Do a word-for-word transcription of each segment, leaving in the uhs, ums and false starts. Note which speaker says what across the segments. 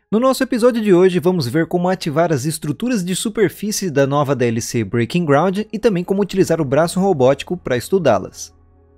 Speaker 1: No nosso episódio de hoje, vamos ver como ativar as estruturas de superfície da nova D L C Breaking Ground e também como utilizar o braço robótico para estudá-las.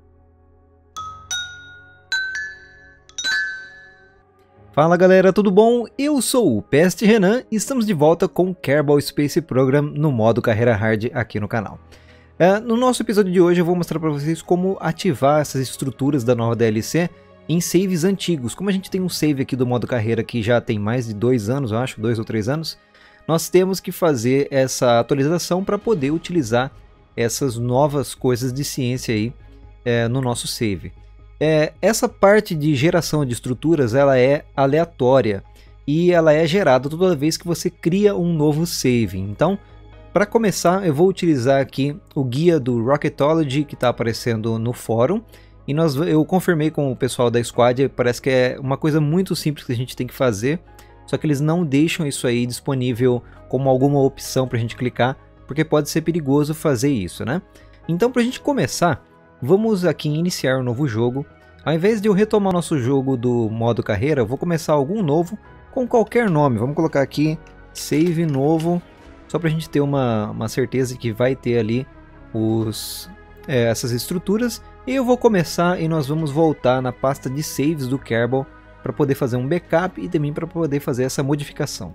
Speaker 1: Fala galera, tudo bom? Eu sou o Peste Renan e estamos de volta com Kerbal Space Program no modo Carreira Hard aqui no canal. Uh, no nosso episódio de hoje eu vou mostrar para vocês como ativar essas estruturas da nova D L C em saves antigos. Como a gente tem um save aqui do modo carreira que já tem mais de dois anos, eu acho, dois ou três anos, nós temos que fazer essa atualização para poder utilizar essas novas coisas de ciência aí é, no nosso save. É, essa parte de geração de estruturas ela é aleatória e ela é gerada toda vez que você cria um novo save. Então, para começar, eu vou utilizar aqui o guia do Rocketology que está aparecendo no fórum. E nós, eu confirmei com o pessoal da squad, parece que é uma coisa muito simples que a gente tem que fazer, só que eles não deixam isso aí disponível como alguma opção para a gente clicar, porque pode ser perigoso fazer isso, né? Então, para a gente começar, vamos aqui em iniciar um novo jogo. Ao invés de eu retomar nosso jogo do modo carreira, eu vou começar algum novo com qualquer nome. Vamos colocar aqui save novo, só para a gente ter uma, uma certeza que vai ter ali os, é, essas estruturas. E eu vou começar e nós vamos voltar na pasta de saves do Kerbal para poder fazer um backup e também para poder fazer essa modificação.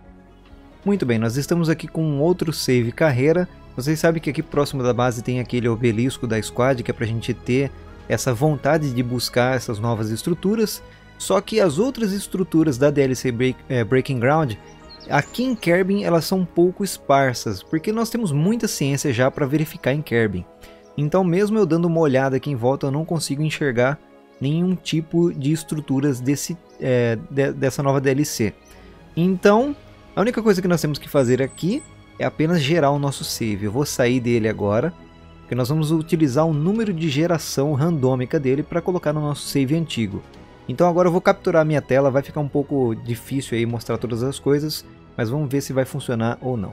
Speaker 1: Muito bem, nós estamos aqui com um outro save carreira. Vocês sabem que aqui próximo da base tem aquele obelisco da squad, que é para a gente ter essa vontade de buscar essas novas estruturas. Só que as outras estruturas da D L C Break, é, Breaking Ground, aqui em Kerbin elas são um pouco esparsas, porque nós temos muita ciência já para verificar em Kerbin. Então, mesmo eu dando uma olhada aqui em volta, eu não consigo enxergar nenhum tipo de estruturas desse, é, de, dessa nova D L C. Então, a única coisa que nós temos que fazer aqui é apenas gerar o nosso save. Eu vou sair dele agora, porque nós vamos utilizar o número de geração randômica dele para colocar no nosso save antigo. Então agora eu vou capturar a minha tela, vai ficar um pouco difícil aí mostrar todas as coisas, mas vamos ver se vai funcionar ou não.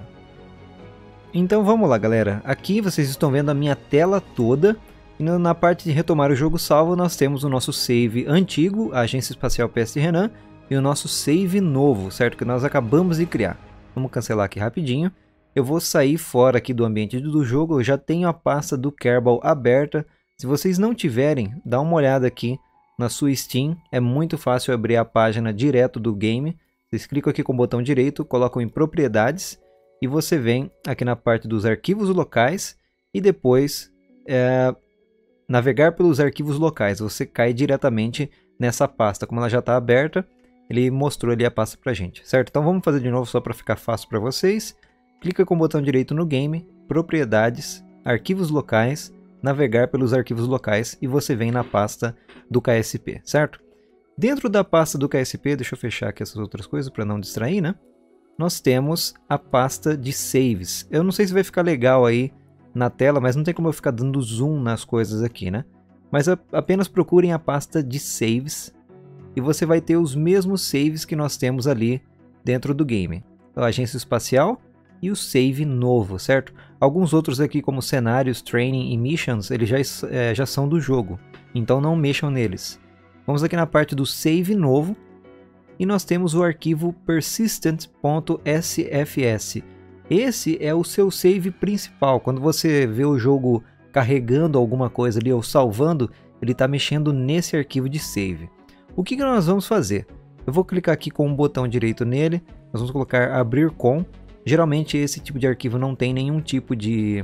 Speaker 1: Então vamos lá galera, aqui vocês estão vendo a minha tela toda, e na parte de retomar o jogo salvo nós temos o nosso save antigo, a Agência Espacial Peste Renan, e o nosso save novo, certo? Que nós acabamos de criar. Vamos cancelar aqui rapidinho, eu vou sair fora aqui do ambiente do jogo, eu já tenho a pasta do Kerbal aberta, se vocês não tiverem, dá uma olhada aqui na sua Steam, é muito fácil abrir a página direto do game, vocês clicam aqui com o botão direito, colocam em propriedades, e você vem aqui na parte dos arquivos locais e depois é, navegar pelos arquivos locais. Você cai diretamente nessa pasta. Como ela já está aberta, ele mostrou ali a pasta para gente, certo? Então vamos fazer de novo só para ficar fácil para vocês. Clica com o botão direito no game, propriedades, arquivos locais, navegar pelos arquivos locais e você vem na pasta do K S P, certo? Dentro da pasta do K S P, deixa eu fechar aqui essas outras coisas para não distrair, né? Nós temos a pasta de saves. Eu não sei se vai ficar legal aí na tela, mas não tem como eu ficar dando zoom nas coisas aqui, né? Mas a, apenas procurem a pasta de saves e você vai ter os mesmos saves que nós temos ali dentro do game. A Agência Espacial e o save novo, certo? Alguns outros aqui como cenários, training e missions, eles já, é, já são do jogo, então não mexam neles. Vamos aqui na parte do save novo. E nós temos o arquivo persistent ponto S F S. Esse é o seu save principal. Quando você vê o jogo carregando alguma coisa ali ou salvando, ele está mexendo nesse arquivo de save. O que, que nós vamos fazer? Eu vou clicar aqui com o botão direito nele. Nós vamos colocar abrir com. Geralmente esse tipo de arquivo não tem nenhum tipo de,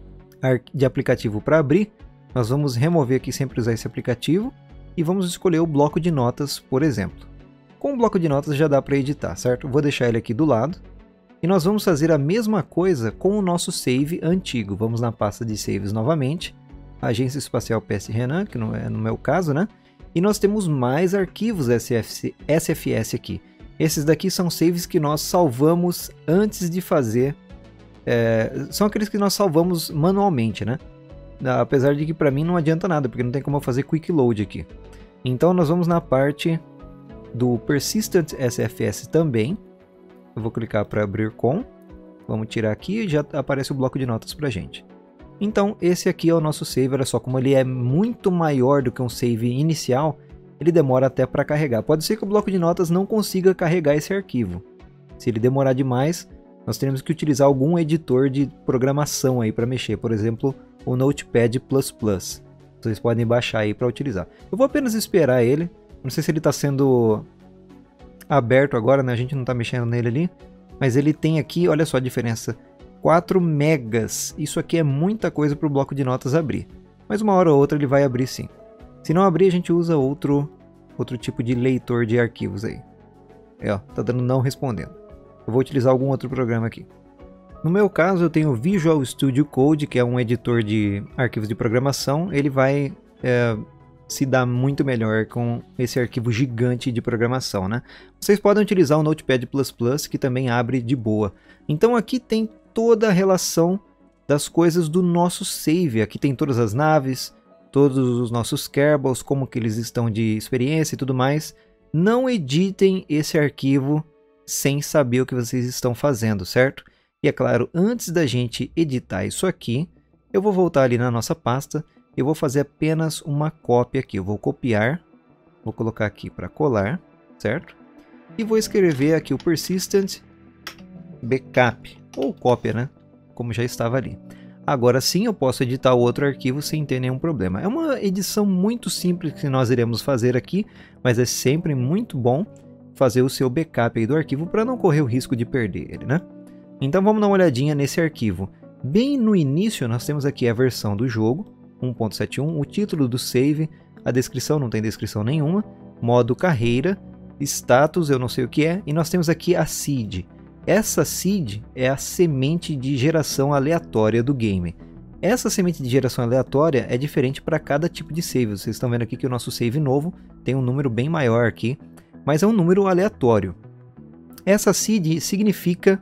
Speaker 1: de aplicativo para abrir. Nós vamos remover aqui sempre usar esse aplicativo. E vamos escolher o bloco de notas, por exemplo. Com o bloco de notas já dá para editar, certo? Vou deixar ele aqui do lado. E nós vamos fazer a mesma coisa com o nosso save antigo. Vamos na pasta de saves novamente. Agência Espacial Peste Renan, que não é no meu caso, né? E nós temos mais arquivos S F S aqui. Esses daqui são saves que nós salvamos antes de fazer... É, são aqueles que nós salvamos manualmente, né? Apesar de que para mim não adianta nada, porque não tem como eu fazer quick load aqui. Então nós vamos na parte do Persistent S F S também. Eu vou clicar para abrir com. Vamos tirar aqui e já aparece o bloco de notas para gente. Então esse aqui é o nosso save. Olha só como ele é muito maior do que um save inicial. ele demora até para carregar. Pode ser que o bloco de notas não consiga carregar esse arquivo. Se ele demorar demais, nós teremos que utilizar algum editor de programação aí para mexer, por exemplo, o Notepad plus plus. Vocês podem baixar aí para utilizar. Eu vou apenas esperar ele. Não sei se ele está sendo aberto agora, né? A gente não está mexendo nele ali. Mas ele tem aqui, olha só a diferença, quatro megas. Isso aqui é muita coisa para o bloco de notas abrir. Mas uma hora ou outra ele vai abrir sim. Se não abrir, a gente usa outro, outro tipo de leitor de arquivos aí. É, ó, tá dando não respondendo. Eu vou utilizar algum outro programa aqui. No meu caso, eu tenho o Visual Studio Code, que é um editor de arquivos de programação. Ele vai é, se dar muito melhor com esse arquivo gigante de programação, né? Vocês podem utilizar o Notepad plus plus, que também abre de boa. Então aqui tem toda a relação das coisas do nosso save. Aqui tem todas as naves, todos os nossos Kerbals, como que eles estão de experiência e tudo mais. Não editem esse arquivo sem saber o que vocês estão fazendo, certo? E é claro, antes da gente editar isso aqui, eu vou voltar ali na nossa pasta, eu vou fazer apenas uma cópia aqui. Eu vou copiar, vou colocar aqui para colar, certo? E vou escrever aqui o persistent backup, ou cópia, né? Como já estava ali. Agora sim eu posso editar o outro arquivo sem ter nenhum problema. É uma edição muito simples que nós iremos fazer aqui, mas é sempre muito bom fazer o seu backup aí do arquivo para não correr o risco de perder ele, né? Então vamos dar uma olhadinha nesse arquivo. Bem no início nós temos aqui a versão do jogo, um ponto setenta e um, o título do save, a descrição não tem descrição nenhuma, modo carreira, status eu não sei o que é, e nós temos aqui a seed. Essa seed é a semente de geração aleatória do game. Essa semente de geração aleatória é diferente para cada tipo de save. Vocês estão vendo aqui que o nosso save novo tem um número bem maior aqui, mas é um número aleatório. Essa seed significa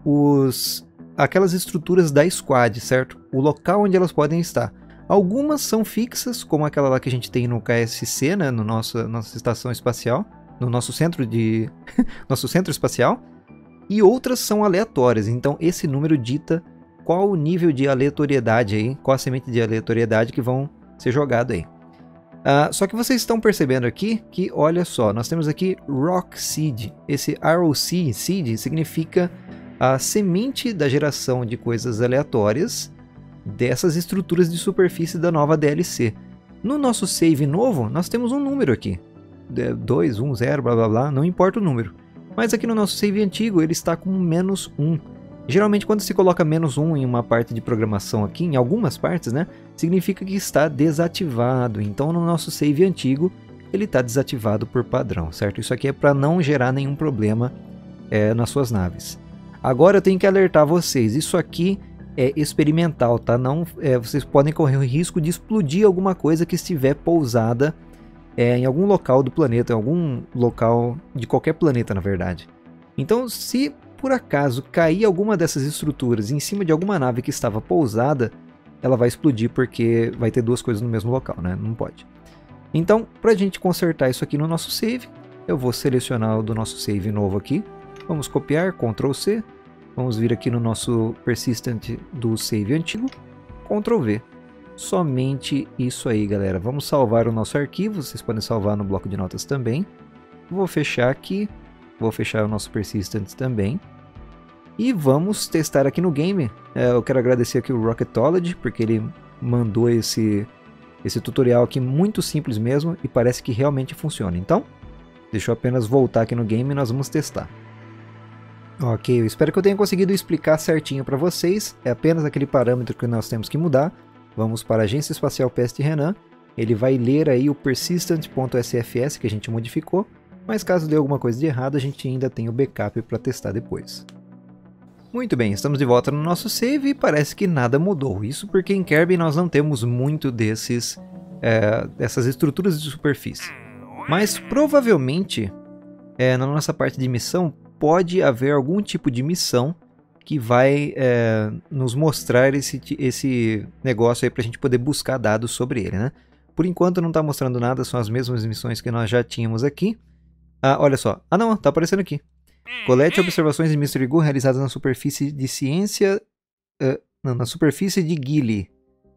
Speaker 1: os, aquelas estruturas da squad, certo? O local onde elas podem estar. Algumas são fixas, como aquela lá que a gente tem no K S C, né? No nosso, nossa estação espacial, no nosso centro de nosso centro espacial. E outras são aleatórias, então esse número dita qual o nível de aleatoriedade aí, qual a semente de aleatoriedade que vão ser jogado aí. Uh, só que vocês estão percebendo aqui que, olha só, nós temos aqui Rock Seed. Esse R O C, Seed, significa a semente da geração de coisas aleatórias dessas estruturas de superfície da nova D L C. No nosso save novo, nós temos um número aqui. dois, um, zero, blá blá blá, não importa o número. Mas aqui no nosso save antigo ele está com menos um. Geralmente quando se coloca menos um em uma parte de programação aqui, em algumas partes, né, significa que está desativado. Então no nosso save antigo ele está desativado por padrão, certo? Isso aqui é para não gerar nenhum problema é, nas suas naves. Agora eu tenho que alertar vocês, isso aqui é experimental, tá? Não, é, vocês podem correr o risco de explodir alguma coisa que estiver pousada É, em algum local do planeta, em algum local de qualquer planeta, na verdade. Então, se por acaso cair alguma dessas estruturas em cima de alguma nave que estava pousada, ela vai explodir porque vai ter duas coisas no mesmo local, né? Não pode. Então, para a gente consertar isso aqui no nosso save, eu vou selecionar o do nosso save novo aqui. Vamos copiar, control C. Vamos vir aqui no nosso persistent do save antigo, control V. Somente isso aí, galera. Vamos salvar o nosso arquivo. Vocês podem salvar no bloco de notas também. Vou fechar aqui. Vou fechar o nosso persistent também. E vamos testar aqui no game. É, eu quero agradecer aqui o Rocketology, porque ele mandou esse, esse tutorial aqui muito simples mesmo. E parece que realmente funciona. Então, deixa eu apenas voltar aqui no game e nós vamos testar. Ok, eu espero que eu tenha conseguido explicar certinho para vocês. É apenas aquele parâmetro que nós temos que mudar. Vamos para a Agência Espacial P S T Renan, ele vai ler aí o persistent.sfs que a gente modificou, mas caso dê alguma coisa de errado, a gente ainda tem o backup para testar depois. Muito bem, estamos de volta no nosso save e parece que nada mudou. Isso porque em Kirby nós não temos muito desses, é, dessas estruturas de superfície. Mas provavelmente, é, na nossa parte de missão, pode haver algum tipo de missão que vai é, nos mostrar esse, esse negócio aí para a gente poder buscar dados sobre ele, né? Por enquanto não está mostrando nada, são as mesmas missões que nós já tínhamos aqui. Ah, olha só. Ah não, está aparecendo aqui. Colete observações de Mystery Goo realizadas na superfície de ciência... Uh, não, na superfície de Gili.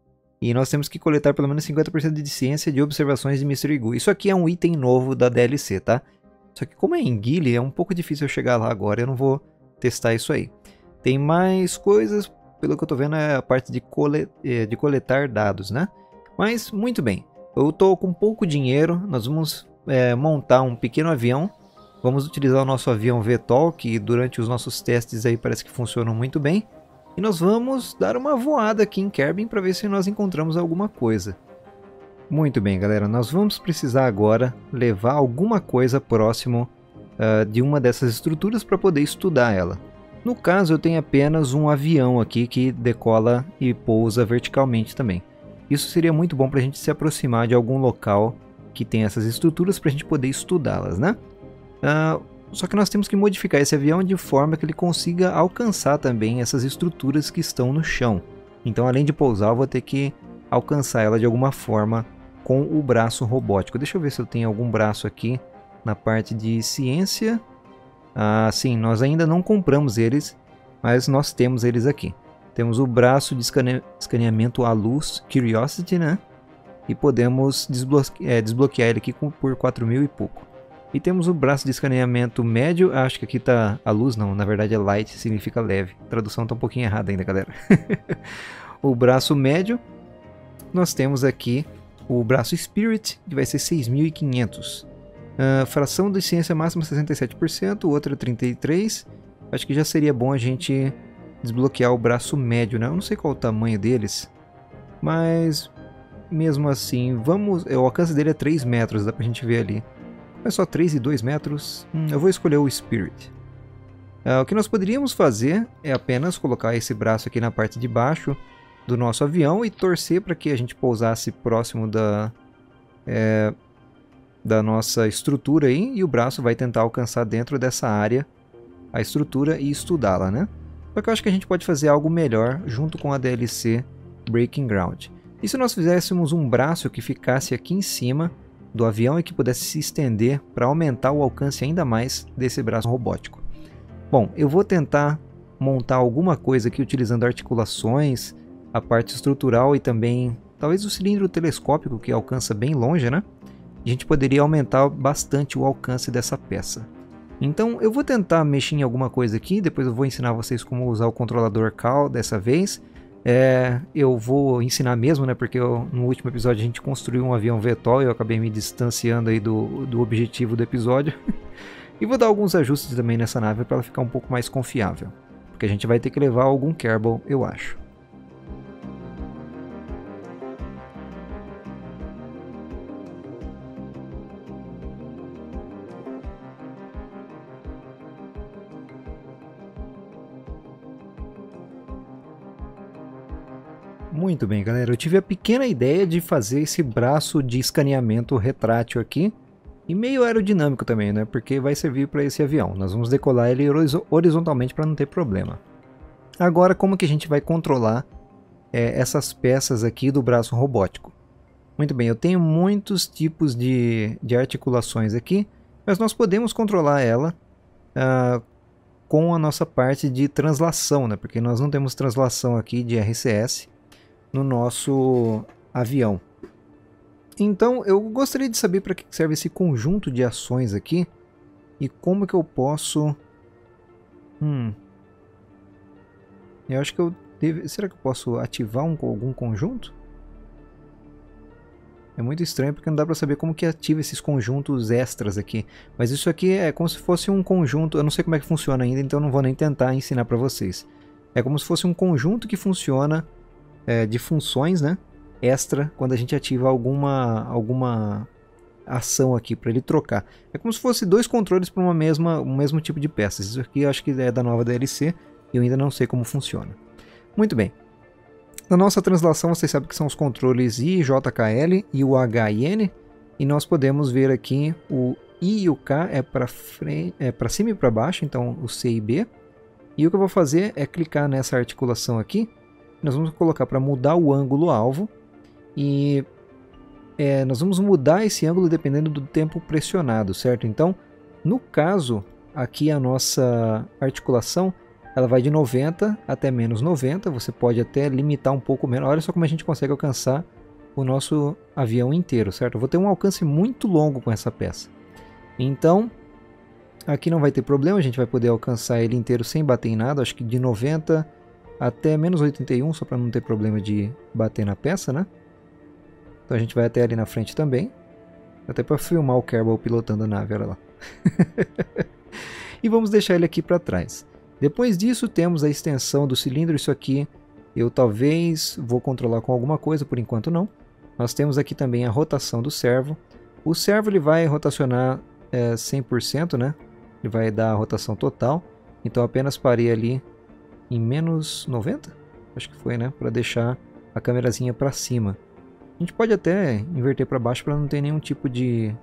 Speaker 1: E nós temos que coletar pelo menos cinquenta por cento de ciência de observações de Mister Egu. Isso aqui é um item novo da D L C, tá? Só que como é em Guile, é um pouco difícil eu chegar lá agora, eu não vou testar isso aí. Tem mais coisas, pelo que eu tô vendo, é a parte de, cole... de coletar dados, né? Mas, muito bem. Eu tô com pouco dinheiro, nós vamos é, montar um pequeno avião. Vamos utilizar o nosso avião V TOL, que durante os nossos testes aí parece que funcionam muito bem. E nós vamos dar uma voada aqui em Kerbin para ver se nós encontramos alguma coisa. Muito bem, galera. Nós vamos precisar agora levar alguma coisa próximo uh, de uma dessas estruturas para poder estudar ela. No caso, eu tenho apenas um avião aqui que decola e pousa verticalmente também. Isso seria muito bom para a gente se aproximar de algum local que tem essas estruturas para a gente poder estudá-las, né? Uh, Só que nós temos que modificar esse avião de forma que ele consiga alcançar também essas estruturas que estão no chão. Então, além de pousar, eu vou ter que alcançar ela de alguma forma com o braço robótico. Deixa eu ver se eu tenho algum braço aqui na parte de ciência. Ah, sim, nós ainda não compramos eles, mas nós temos eles aqui. Temos o braço de escane escaneamento à luz, Curiosity, né? E podemos desbloque é, desbloquear ele aqui com, por quatro mil e pouco. E temos o braço de escaneamento médio, acho que aqui tá a luz, não, na verdade é light, significa leve. A tradução tá um pouquinho errada ainda, galera. O braço médio, nós temos aqui o braço Spirit, que vai ser seis mil e quinhentos. Uh, fração de ciência máxima sessenta e sete por cento, o outro é trinta e três por cento. Acho que já seria bom a gente desbloquear o braço médio, né? Eu não sei qual o tamanho deles, mas mesmo assim, vamos... O alcance dele é três metros, dá pra gente ver ali. É só três e dois metros. Hum, eu vou escolher o Spirit. Uh, o que nós poderíamos fazer é apenas colocar esse braço aqui na parte de baixo do nosso avião e torcer para que a gente pousasse próximo da, é, da nossa estrutura aí, e o braço vai tentar alcançar dentro dessa área a estrutura e estudá-la, né? Só que eu acho que a gente pode fazer algo melhor junto com a D L C Breaking Ground. E se nós fizéssemos um braço que ficasse aqui em cima do avião e que pudesse se estender para aumentar o alcance ainda mais desse braço robótico? Bom, eu vou tentar montar alguma coisa aqui utilizando articulações, a parte estrutural e também talvez o cilindro telescópico, que alcança bem longe, né? A gente poderia aumentar bastante o alcance dessa peça. Então eu vou tentar mexer em alguma coisa aqui, depois eu vou ensinar vocês como usar o controlador C A L dessa vez. É, eu vou ensinar mesmo, né? Porque eu, no último episódio a gente construiu um avião V TOL e eu acabei me distanciando aí do, do objetivo do episódio. E vou dar alguns ajustes também nessa nave para ela ficar um pouco mais confiável. Porque a gente vai ter que levar algum Kerbal, eu acho. Muito bem, galera, eu tive a pequena ideia de fazer esse braço de escaneamento retrátil aqui, e meio aerodinâmico também, né, porque vai servir para esse avião. Nós vamos decolar ele horizontalmente para não ter problema. Agora, como que a gente vai controlar é, essas peças aqui do braço robótico? Muito bem, eu tenho muitos tipos de, de articulações aqui, mas nós podemos controlar ela uh, com a nossa parte de translação, né, porque nós não temos translação aqui de R C S no nosso avião. Então eu gostaria de saber para que serve esse conjunto de ações aqui e como que eu posso... Hum... Eu acho que eu... Deve... Será que eu posso ativar um, algum conjunto? É muito estranho porque não dá para saber como que ativa esses conjuntos extras aqui. Mas isso aqui é como se fosse um conjunto... Eu não sei como é que funciona ainda, então não vou nem tentar ensinar para vocês. É como se fosse um conjunto que funciona... É, de funções, né, extra quando a gente ativa alguma, alguma ação aqui para ele trocar. É como se fosse dois controles para uma mesma, um mesmo tipo de peças. Isso aqui eu acho que é da nova D L C e eu ainda não sei como funciona. Muito bem. Na nossa translação vocês sabem que são os controles I, J, K, L e o H e N. E nós podemos ver aqui o I e o K é para frente, é para cima e para baixo, então o C e B. E o que eu vou fazer é clicar nessa articulação aqui. Nós vamos colocar para mudar o ângulo alvo e é, nós vamos mudar esse ângulo dependendo do tempo pressionado, certo? Então, no caso, aqui a nossa articulação ela vai de noventa até menos noventa, você pode até limitar um pouco menos. Olha só como a gente consegue alcançar o nosso avião inteiro, certo? Eu vou ter um alcance muito longo com essa peça. Então, aqui não vai ter problema, a gente vai poder alcançar ele inteiro sem bater em nada, acho que de noventa até menos oitenta e um, só para não ter problema de bater na peça, né? Então a gente vai até ali na frente também, até para filmar o Kerbal pilotando a nave, olha lá. E vamos deixar ele aqui para trás. Depois disso temos a extensão do cilindro, isso aqui eu talvez vou controlar com alguma coisa, por enquanto não. Nós temos aqui também a rotação do servo. O servo ele vai rotacionar é, cem por cento, né? Ele vai dar a rotação total. Então apenas parei ali em menos noventa, acho que foi, né? Para deixar a câmerazinha para cima. A gente pode até inverter para baixo para não ter nenhum tipo de,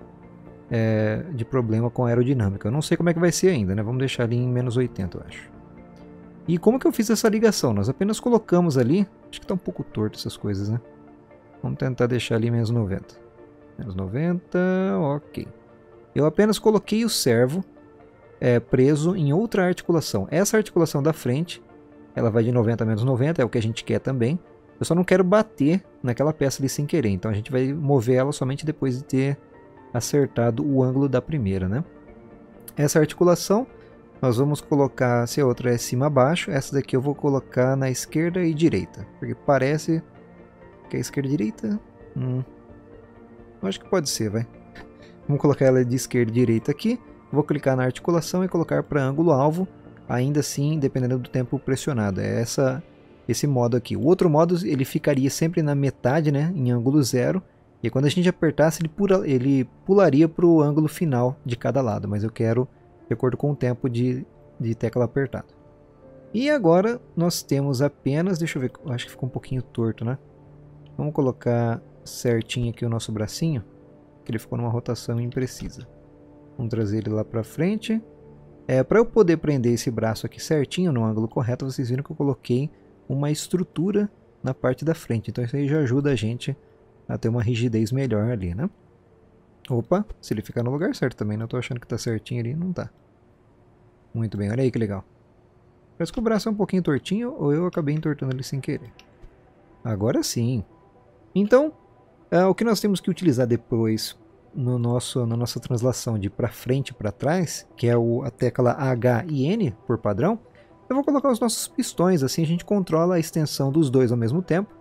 Speaker 1: é, de problema com a aerodinâmica. Eu não sei como é que vai ser ainda, né? Vamos deixar ali em menos oitenta, eu acho. E como que eu fiz essa ligação? Nós apenas colocamos ali... Acho que está um pouco torto essas coisas, né? Vamos tentar deixar ali menos noventa. Menos noventa, ok. Eu apenas coloquei o servo é, preso em outra articulação. Essa articulação da frente, ela vai de noventa a menos noventa, é o que a gente quer também. Eu só não quero bater naquela peça ali sem querer. Então a gente vai mover ela somente depois de ter acertado o ângulo da primeira, né? Essa articulação... Nós vamos colocar, se a outra é cima a baixo, essa daqui eu vou colocar na esquerda e direita. Porque parece que é esquerda e direita. Hum. Acho que pode ser, vai. Vamos colocar ela de esquerda e direita aqui. Vou clicar na articulação e colocar para ângulo alvo. Ainda assim, dependendo do tempo pressionado. É essa, esse modo aqui. O outro modo ele ficaria sempre na metade, né, em ângulo zero. E quando a gente apertasse, ele, pula, ele pularia para o ângulo final de cada lado. Mas eu quero... de acordo com o tempo de, de tecla apertada. E agora nós temos apenas, deixa eu ver, acho que ficou um pouquinho torto, né? Vamos colocar certinho aqui o nosso bracinho, que ele ficou numa rotação imprecisa. Vamos trazer ele lá para frente. É, para eu poder prender esse braço aqui certinho no ângulo correto, vocês viram que eu coloquei uma estrutura na parte da frente. Então isso aí já ajuda a gente a ter uma rigidez melhor ali, né? Opa, se ele ficar no lugar certo também, não estou achando que está certinho ali, não está. Muito bem, olha aí que legal. Parece que o braço é um pouquinho tortinho, ou eu acabei entortando ele sem querer. Agora sim. Então, é, o que nós temos que utilizar depois no nosso, na nossa translação de para frente e para trás, que é o, a tecla H e N por padrão, eu vou colocar os nossos pistões, assim a gente controla a extensão dos dois ao mesmo tempo.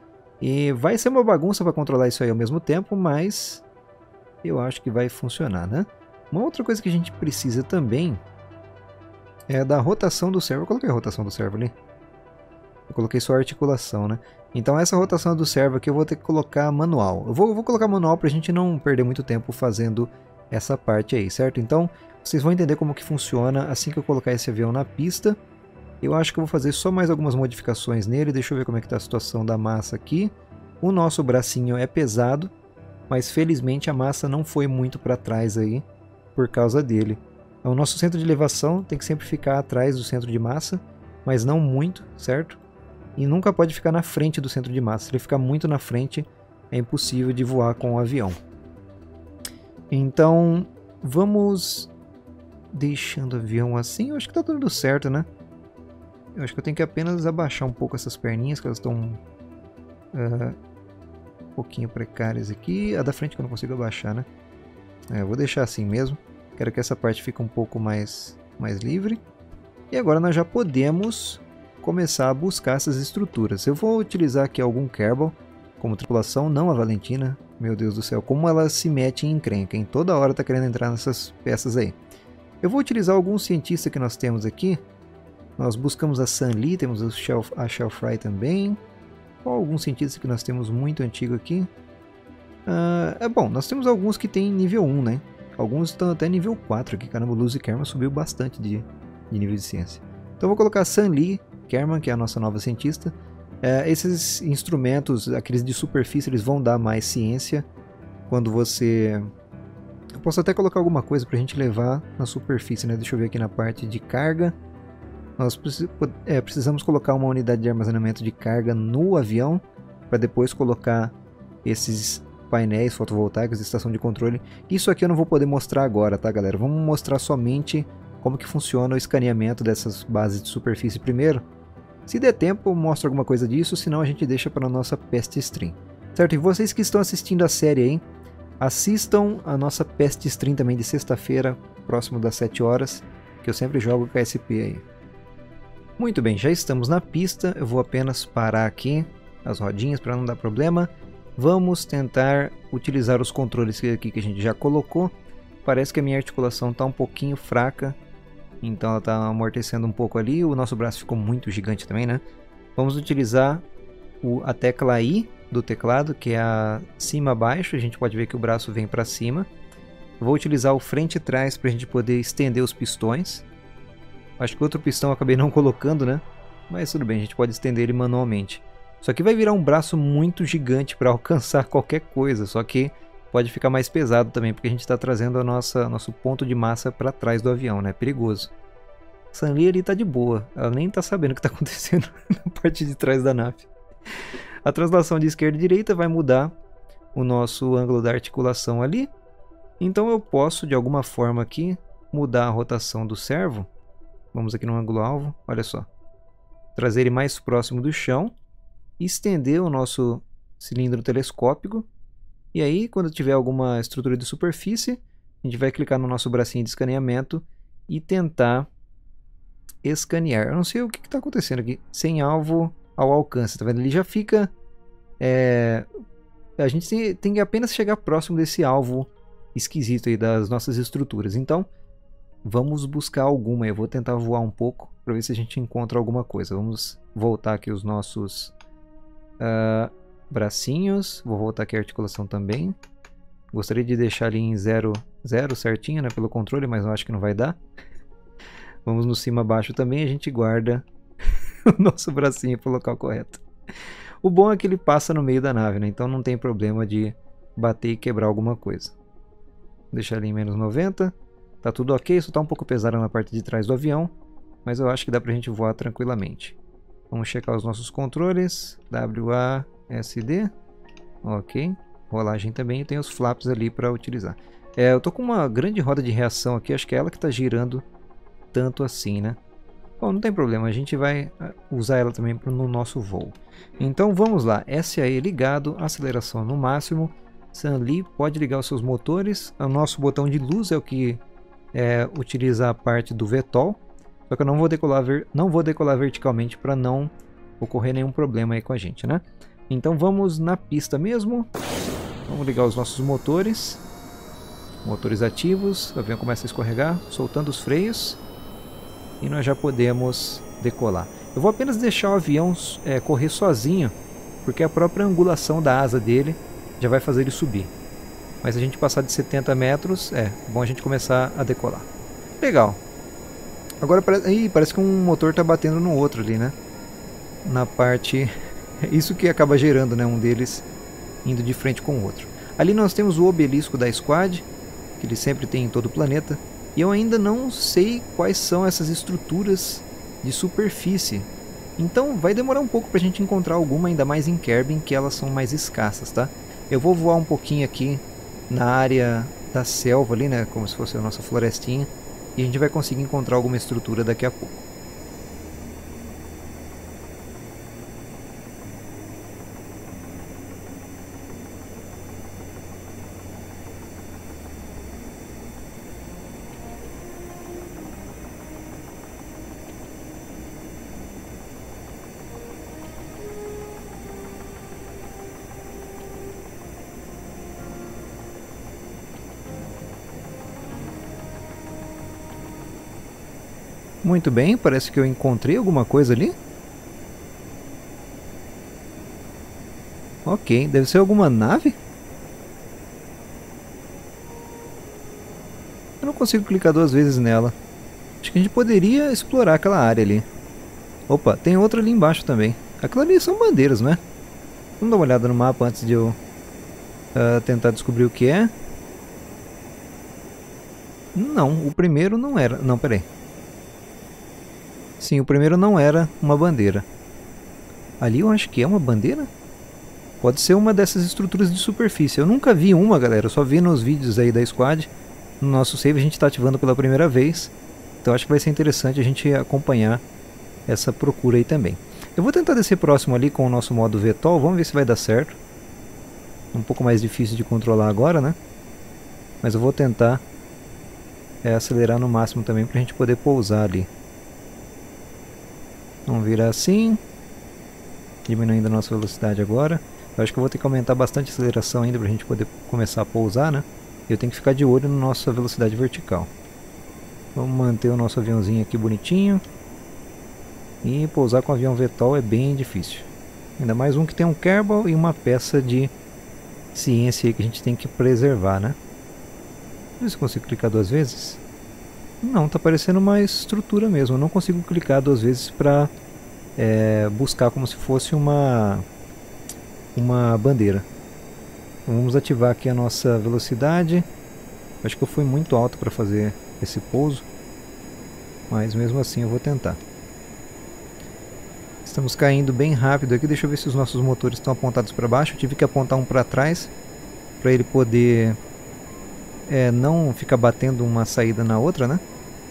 Speaker 1: E vai ser uma bagunça para controlar isso aí ao mesmo tempo, mas... eu acho que vai funcionar, né? Uma outra coisa que a gente precisa também é da rotação do servo. Eu coloquei a rotação do servo ali. Eu coloquei só a articulação, né? Então essa rotação do servo aqui eu vou ter que colocar manual. Eu vou, eu vou colocar manual para a gente não perder muito tempo fazendo essa parte aí, certo? Então vocês vão entender como que funciona assim que eu colocar esse avião na pista. Eu acho que eu vou fazer só mais algumas modificações nele. Deixa eu ver como é que está a situação da massa aqui. O nosso bracinho é pesado, mas felizmente a massa não foi muito para trás aí por causa dele. O nosso centro de elevação tem que sempre ficar atrás do centro de massa, mas não muito, certo? E nunca pode ficar na frente do centro de massa. Se ele ficar muito na frente, é impossível de voar com o avião. Então, vamos deixando o avião assim. Eu acho que está tudo certo, né? Eu acho que eu tenho que apenas abaixar um pouco essas perninhas, que elas estão... Uh, um pouquinho precárias aqui. A da frente que eu não consigo abaixar, né? É, eu vou deixar assim mesmo. Quero que essa parte fique um pouco mais, mais livre. E agora nós já podemos começar a buscar essas estruturas. Eu vou utilizar aqui algum Kerbal como tripulação, não a Valentina. Meu Deus do céu, como ela se mete em encrenca, hein? Toda hora tá querendo entrar nessas peças aí. Eu vou utilizar alguns cientistas que nós temos aqui. Nós buscamos a Sun Lee, temos o Shell, a Shell Fry também. Qual alguns cientistas que nós temos muito antigo aqui? Uh, é bom, nós temos alguns que tem nível um, né? Alguns estão até nível quatro aqui. Caramba, o Luz Kerman subiu bastante de, de nível de ciência. Então eu vou colocar a Sun Lee Kerman, que é a nossa nova cientista. Uh, esses instrumentos, aqueles de superfície, eles vão dar mais ciência quando você... Eu posso até colocar alguma coisa para a gente levar na superfície, né? Deixa eu ver aqui na parte de carga. Nós é, precisamos colocar uma unidade de armazenamento de carga no avião para depois colocar esses painéis fotovoltaicos de estação de controle. Isso aqui eu não vou poder mostrar agora, tá, galera? Vamos mostrar somente como que funciona o escaneamento dessas bases de superfície primeiro. Se der tempo, eu mostro alguma coisa disso, senão a gente deixa para a nossa Pest Stream. Certo? E vocês que estão assistindo a série aí, assistam a nossa Pest Stream também de sexta-feira, próximo das sete horas, que eu sempre jogo K S P aí. Muito bem, já estamos na pista, eu vou apenas parar aqui as rodinhas para não dar problema. Vamos tentar utilizar os controles aqui que a gente já colocou. Parece que a minha articulação está um pouquinho fraca, então ela está amortecendo um pouco ali. O nosso braço ficou muito gigante também, né? Vamos utilizar o, a tecla I do teclado, que é a cima-baixo. A gente pode ver que o braço vem para cima. Vou utilizar o frente e trás para a gente poder estender os pistões. Acho que outro pistão eu acabei não colocando, né? Mas tudo bem, a gente pode estender ele manualmente. Isso aqui vai virar um braço muito gigante para alcançar qualquer coisa, só que pode ficar mais pesado também, porque a gente está trazendo a nossa nosso ponto de massa para trás do avião, né? Perigoso. Sanli ali tá de boa, ela nem tá sabendo o que está acontecendo na parte de trás da nave. A translação de esquerda e direita vai mudar o nosso ângulo da articulação ali. Então eu posso, de alguma forma aqui, mudar a rotação do servo. Vamos aqui no ângulo alvo, olha só. Trazer ele mais próximo do chão. Estender o nosso cilindro telescópico. E aí, quando tiver alguma estrutura de superfície, a gente vai clicar no nosso bracinho de escaneamento e tentar escanear. Eu não sei o que está acontecendo aqui. Sem alvo ao alcance, tá vendo? Ele já fica... É... A gente tem, tem que apenas chegar próximo desse alvo esquisito aí das nossas estruturas. Então, vamos buscar alguma. Eu vou tentar voar um pouco para ver se a gente encontra alguma coisa. Vamos voltar aqui os nossos... Uh, bracinhos, vou voltar aqui a articulação também. Gostaria de deixar ali em zero, zero certinho, né, pelo controle, mas eu acho que não vai dar. Vamos no cima baixo também, a gente guarda o nosso bracinho para o local correto. O bom é que ele passa no meio da nave, né, então não tem problema de bater e quebrar alguma coisa. Vou deixar ali em menos noventa, tá tudo ok, só tá um pouco pesado na parte de trás do avião, mas eu acho que dá pra gente voar tranquilamente. Vamos checar os nossos controles, W A S D, ok, rolagem também, e tem os flaps ali para utilizar. É, eu tô com uma grande roda de reação aqui, acho que é ela que está girando tanto assim, né? Bom, não tem problema, a gente vai usar ela também no nosso voo. Então vamos lá, S A E ligado, aceleração no máximo, Sanli pode ligar os seus motores, o nosso botão de luz é o que é, utiliza a parte do V TOL, só que eu não vou decolar, ver, não vou decolar verticalmente para não ocorrer nenhum problema aí com a gente, né? Então vamos na pista mesmo, vamos ligar os nossos motores, motores ativos, o avião começa a escorregar, soltando os freios e nós já podemos decolar. Eu vou apenas deixar o avião é, correr sozinho, porque a própria angulação da asa dele já vai fazer ele subir. Mas se a gente passar de setenta metros, é bom a gente começar a decolar. Legal. Agora parece, ih, parece que um motor está batendo no outro ali, né? Na parte... Isso que acaba gerando, né, um deles indo de frente com o outro. Ali nós temos o obelisco da Squad, que ele sempre tem em todo o planeta. E eu ainda não sei quais são essas estruturas de superfície. Então vai demorar um pouco para a gente encontrar alguma, ainda mais em Kerbin, que elas são mais escassas, tá? Eu vou voar um pouquinho aqui na área da selva ali, né, como se fosse a nossa florestinha. E a gente vai conseguir encontrar alguma estrutura daqui a pouco. Muito bem, parece que eu encontrei alguma coisa ali. Ok, deve ser alguma nave? Eu não consigo clicar duas vezes nela. Acho que a gente poderia explorar aquela área ali. Opa, tem outra ali embaixo também. Aquilo ali são bandeiras, não é? Vamos dar uma olhada no mapa antes de eu uh, tentar descobrir o que é. Não, o primeiro não era. Não, peraí. Sim, o primeiro não era uma bandeira. Ali eu acho que é uma bandeira? Pode ser uma dessas estruturas de superfície. Eu nunca vi uma, galera. Eu só vi nos vídeos aí da Squad. No nosso save a gente está ativando pela primeira vez. Então acho que vai ser interessante a gente acompanhar essa procura aí também. Eu vou tentar descer próximo ali com o nosso modo V TOL, vamos ver se vai dar certo. Um pouco mais difícil de controlar agora, né? Mas eu vou tentar é, acelerar no máximo também para a gente poder pousar ali. Vamos virar assim, diminuindo a nossa velocidade agora. Eu acho que eu vou ter que aumentar bastante a aceleração ainda para a gente poder começar a pousar, né? Eu tenho que ficar de olho na nossa velocidade vertical. Vamos manter o nosso aviãozinho aqui bonitinho. E pousar com o avião V TOL é bem difícil. Ainda mais um que tem um Kerbal e uma peça de ciência aí que a gente tem que preservar, né? Deixa eu ver se eu consigo clicar duas vezes. Não, tá parecendo uma estrutura mesmo. Eu não consigo clicar duas vezes para é, buscar como se fosse uma, uma bandeira. Vamos ativar aqui a nossa velocidade. Acho que eu fui muito alto para fazer esse pouso, mas mesmo assim eu vou tentar. Estamos caindo bem rápido aqui. Deixa eu ver se os nossos motores estão apontados para baixo. Eu tive que apontar um para trás para ele poder é, não ficar batendo uma saída na outra, né?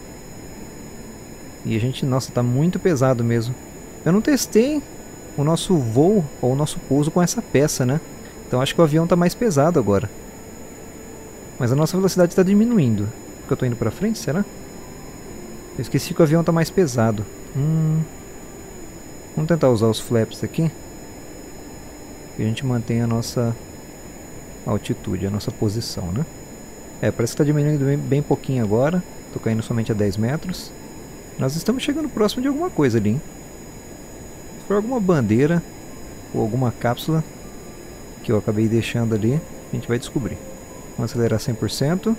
Speaker 1: E a gente, nossa, tá muito pesado mesmo. Eu não testei o nosso voo ou o nosso pouso com essa peça, né? Então acho que o avião tá mais pesado agora. Mas a nossa velocidade está diminuindo. Porque eu tô indo para frente, será? Eu esqueci que o avião tá mais pesado. Hum... Vamos tentar usar os flaps aqui. E a gente mantém a nossa altitude, a nossa posição, né? É, parece que está diminuindo bem, bem pouquinho agora. Estou caindo somente a dez metros. Nós estamos chegando próximo de alguma coisa ali, hein? Se for alguma bandeira ou alguma cápsula que eu acabei deixando ali, a gente vai descobrir. Vamos acelerar cem por cento.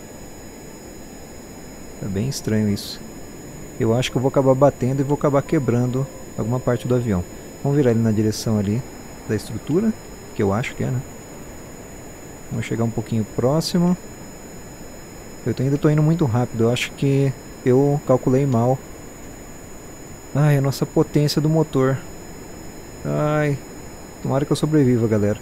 Speaker 1: Tá bem estranho isso. Eu acho que eu vou acabar batendo e vou acabar quebrando alguma parte do avião. Vamos virar ele na direção ali da estrutura, que eu acho que é, né? Vamos chegar um pouquinho próximo. Eu ainda estou indo muito rápido, eu acho que eu calculei mal. Ai, a nossa potência do motor. Ai, tomara que eu sobreviva, galera.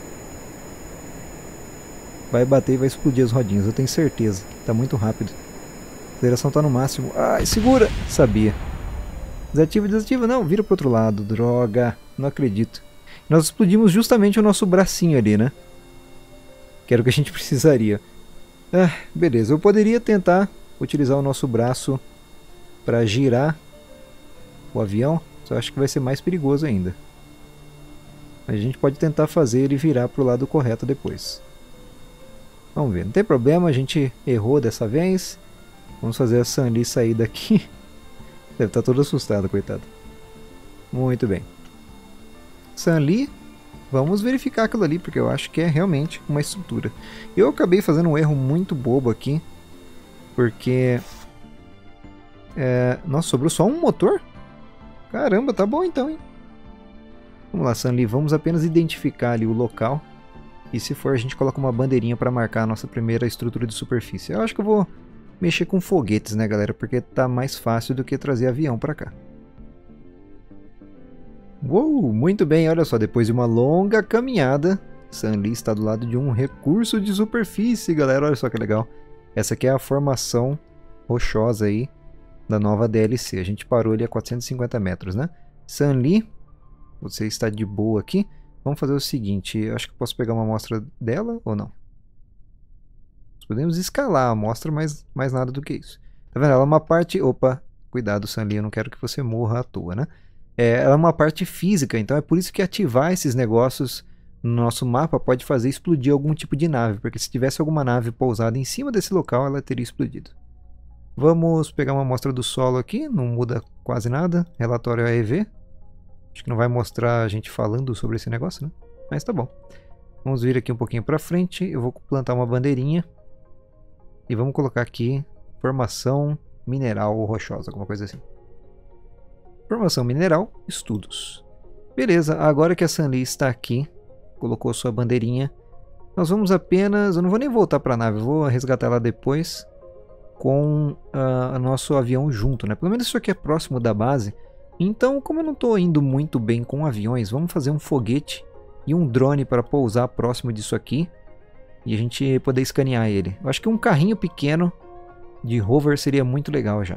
Speaker 1: Vai bater e vai explodir as rodinhas, eu tenho certeza. Tá muito rápido. A aceleração tá no máximo. Ai, segura! Sabia. Desativa, desativa. Não, vira pro outro lado. Droga. Não acredito. Nós explodimos justamente o nosso bracinho ali, né? Que era o que a gente precisaria. Ah, beleza. Eu poderia tentar utilizar o nosso braço para girar o avião. Só acho que vai ser mais perigoso ainda. A gente pode tentar fazer ele virar pro lado correto depois. Vamos ver. Não tem problema. A gente errou dessa vez. Vamos fazer a Sunli sair daqui. Deve estar todo assustado, coitado. Muito bem. Sunli, vamos verificar aquilo ali, porque eu acho que é realmente uma estrutura. Eu acabei fazendo um erro muito bobo aqui, porque... É, nossa, sobrou só um motor? Caramba, tá bom então, hein? Vamos lá, Sunli, vamos apenas identificar ali o local. E se for, a gente coloca uma bandeirinha para marcar a nossa primeira estrutura de superfície. Eu acho que eu vou mexer com foguetes, né, galera? Porque tá mais fácil do que trazer avião para cá. Uou, muito bem, olha só, depois de uma longa caminhada, Sunli está do lado de um recurso de superfície, galera, olha só que legal. Essa aqui é a formação rochosa aí da nova D L C, a gente parou ali a quatrocentos e cinquenta metros, né? Sunli, você está de boa aqui, vamos fazer o seguinte, eu acho que eu posso pegar uma amostra dela ou não? Podemos escalar a amostra, mas mais nada do que isso. Tá vendo? Ela é uma parte... Opa, cuidado, Sunli, eu não quero que você morra à toa, né? É, ela é uma parte física, então é por isso que ativar esses negócios no nosso mapa pode fazer explodir algum tipo de nave, porque se tivesse alguma nave pousada em cima desse local, ela teria explodido. Vamos pegar uma amostra do solo aqui, não muda quase nada. Relatório A E V. Acho que não vai mostrar a gente falando sobre esse negócio, né? Mas tá bom. Vamos vir aqui um pouquinho para frente, eu vou plantar uma bandeirinha. E vamos colocar aqui formação mineral ou rochosa, alguma coisa assim. Formação mineral, estudos. Beleza, agora que a Sunli está aqui, colocou sua bandeirinha, nós vamos apenas... Eu não vou nem voltar para a nave, vou resgatar ela depois com o uh, nosso avião junto, né? Pelo menos isso aqui é próximo da base. Então, como eu não estou indo muito bem com aviões, vamos fazer um foguete e um drone para pousar próximo disso aqui. E a gente poder escanear ele. Eu acho que um carrinho pequeno de rover seria muito legal já.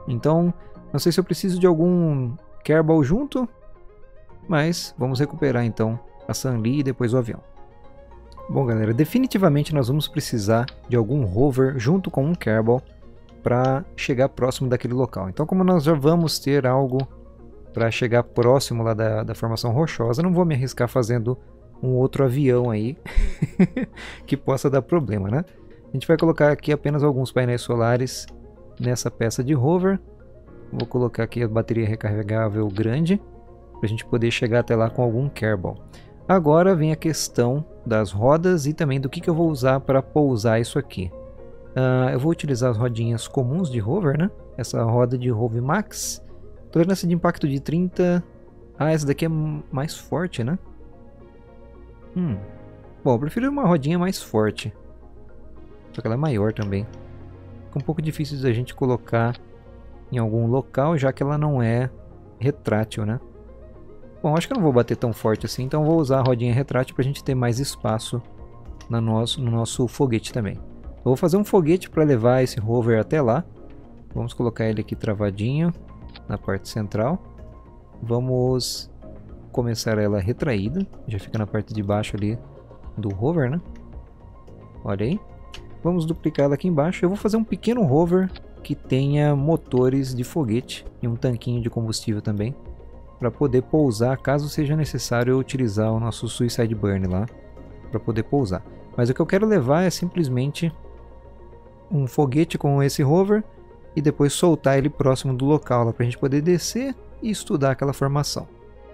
Speaker 1: Então, não sei se eu preciso de algum Kerbal junto, mas vamos recuperar então a Sanli e depois o avião. Bom galera, definitivamente nós vamos precisar de algum Rover junto com um Kerbal para chegar próximo daquele local. Então, como nós já vamos ter algo para chegar próximo lá da, da formação rochosa, não vou me arriscar fazendo um outro avião aí que possa dar problema, né? A gente vai colocar aqui apenas alguns painéis solares nessa peça de rover. Vou colocar aqui a bateria recarregável grande para a gente poder chegar até lá com algum Kerbal. Agora vem a questão das rodas e também do que, que eu vou usar para pousar isso aqui. Uh, eu vou utilizar as rodinhas comuns de rover, né? Essa roda de Rover Max. Tolerância de impacto de trinta. Ah, essa daqui é mais forte, né? Hum. Bom, eu prefiro uma rodinha mais forte. Só que ela é maior também. Fica um pouco difícil de a gente colocar em algum local, já que ela não é retrátil, né? Bom, acho que eu não vou bater tão forte assim, então vou usar a rodinha retrátil para a gente ter mais espaço no nosso, no nosso foguete também. Eu vou fazer um foguete para levar esse rover até lá. Vamos colocar ele aqui travadinho na parte central. Vamos começar ela retraída. Já fica na parte de baixo ali do rover, né? Olha aí. Vamos duplicar ela aqui embaixo. Eu vou fazer um pequeno rover que tenha motores de foguete e um tanquinho de combustível também, para poder pousar caso seja necessário eu utilizar o nosso Suicide Burn lá para poder pousar. Mas o que eu quero levar é simplesmente um foguete com esse rover e depois soltar ele próximo do local para a gente poder descer e estudar aquela formação.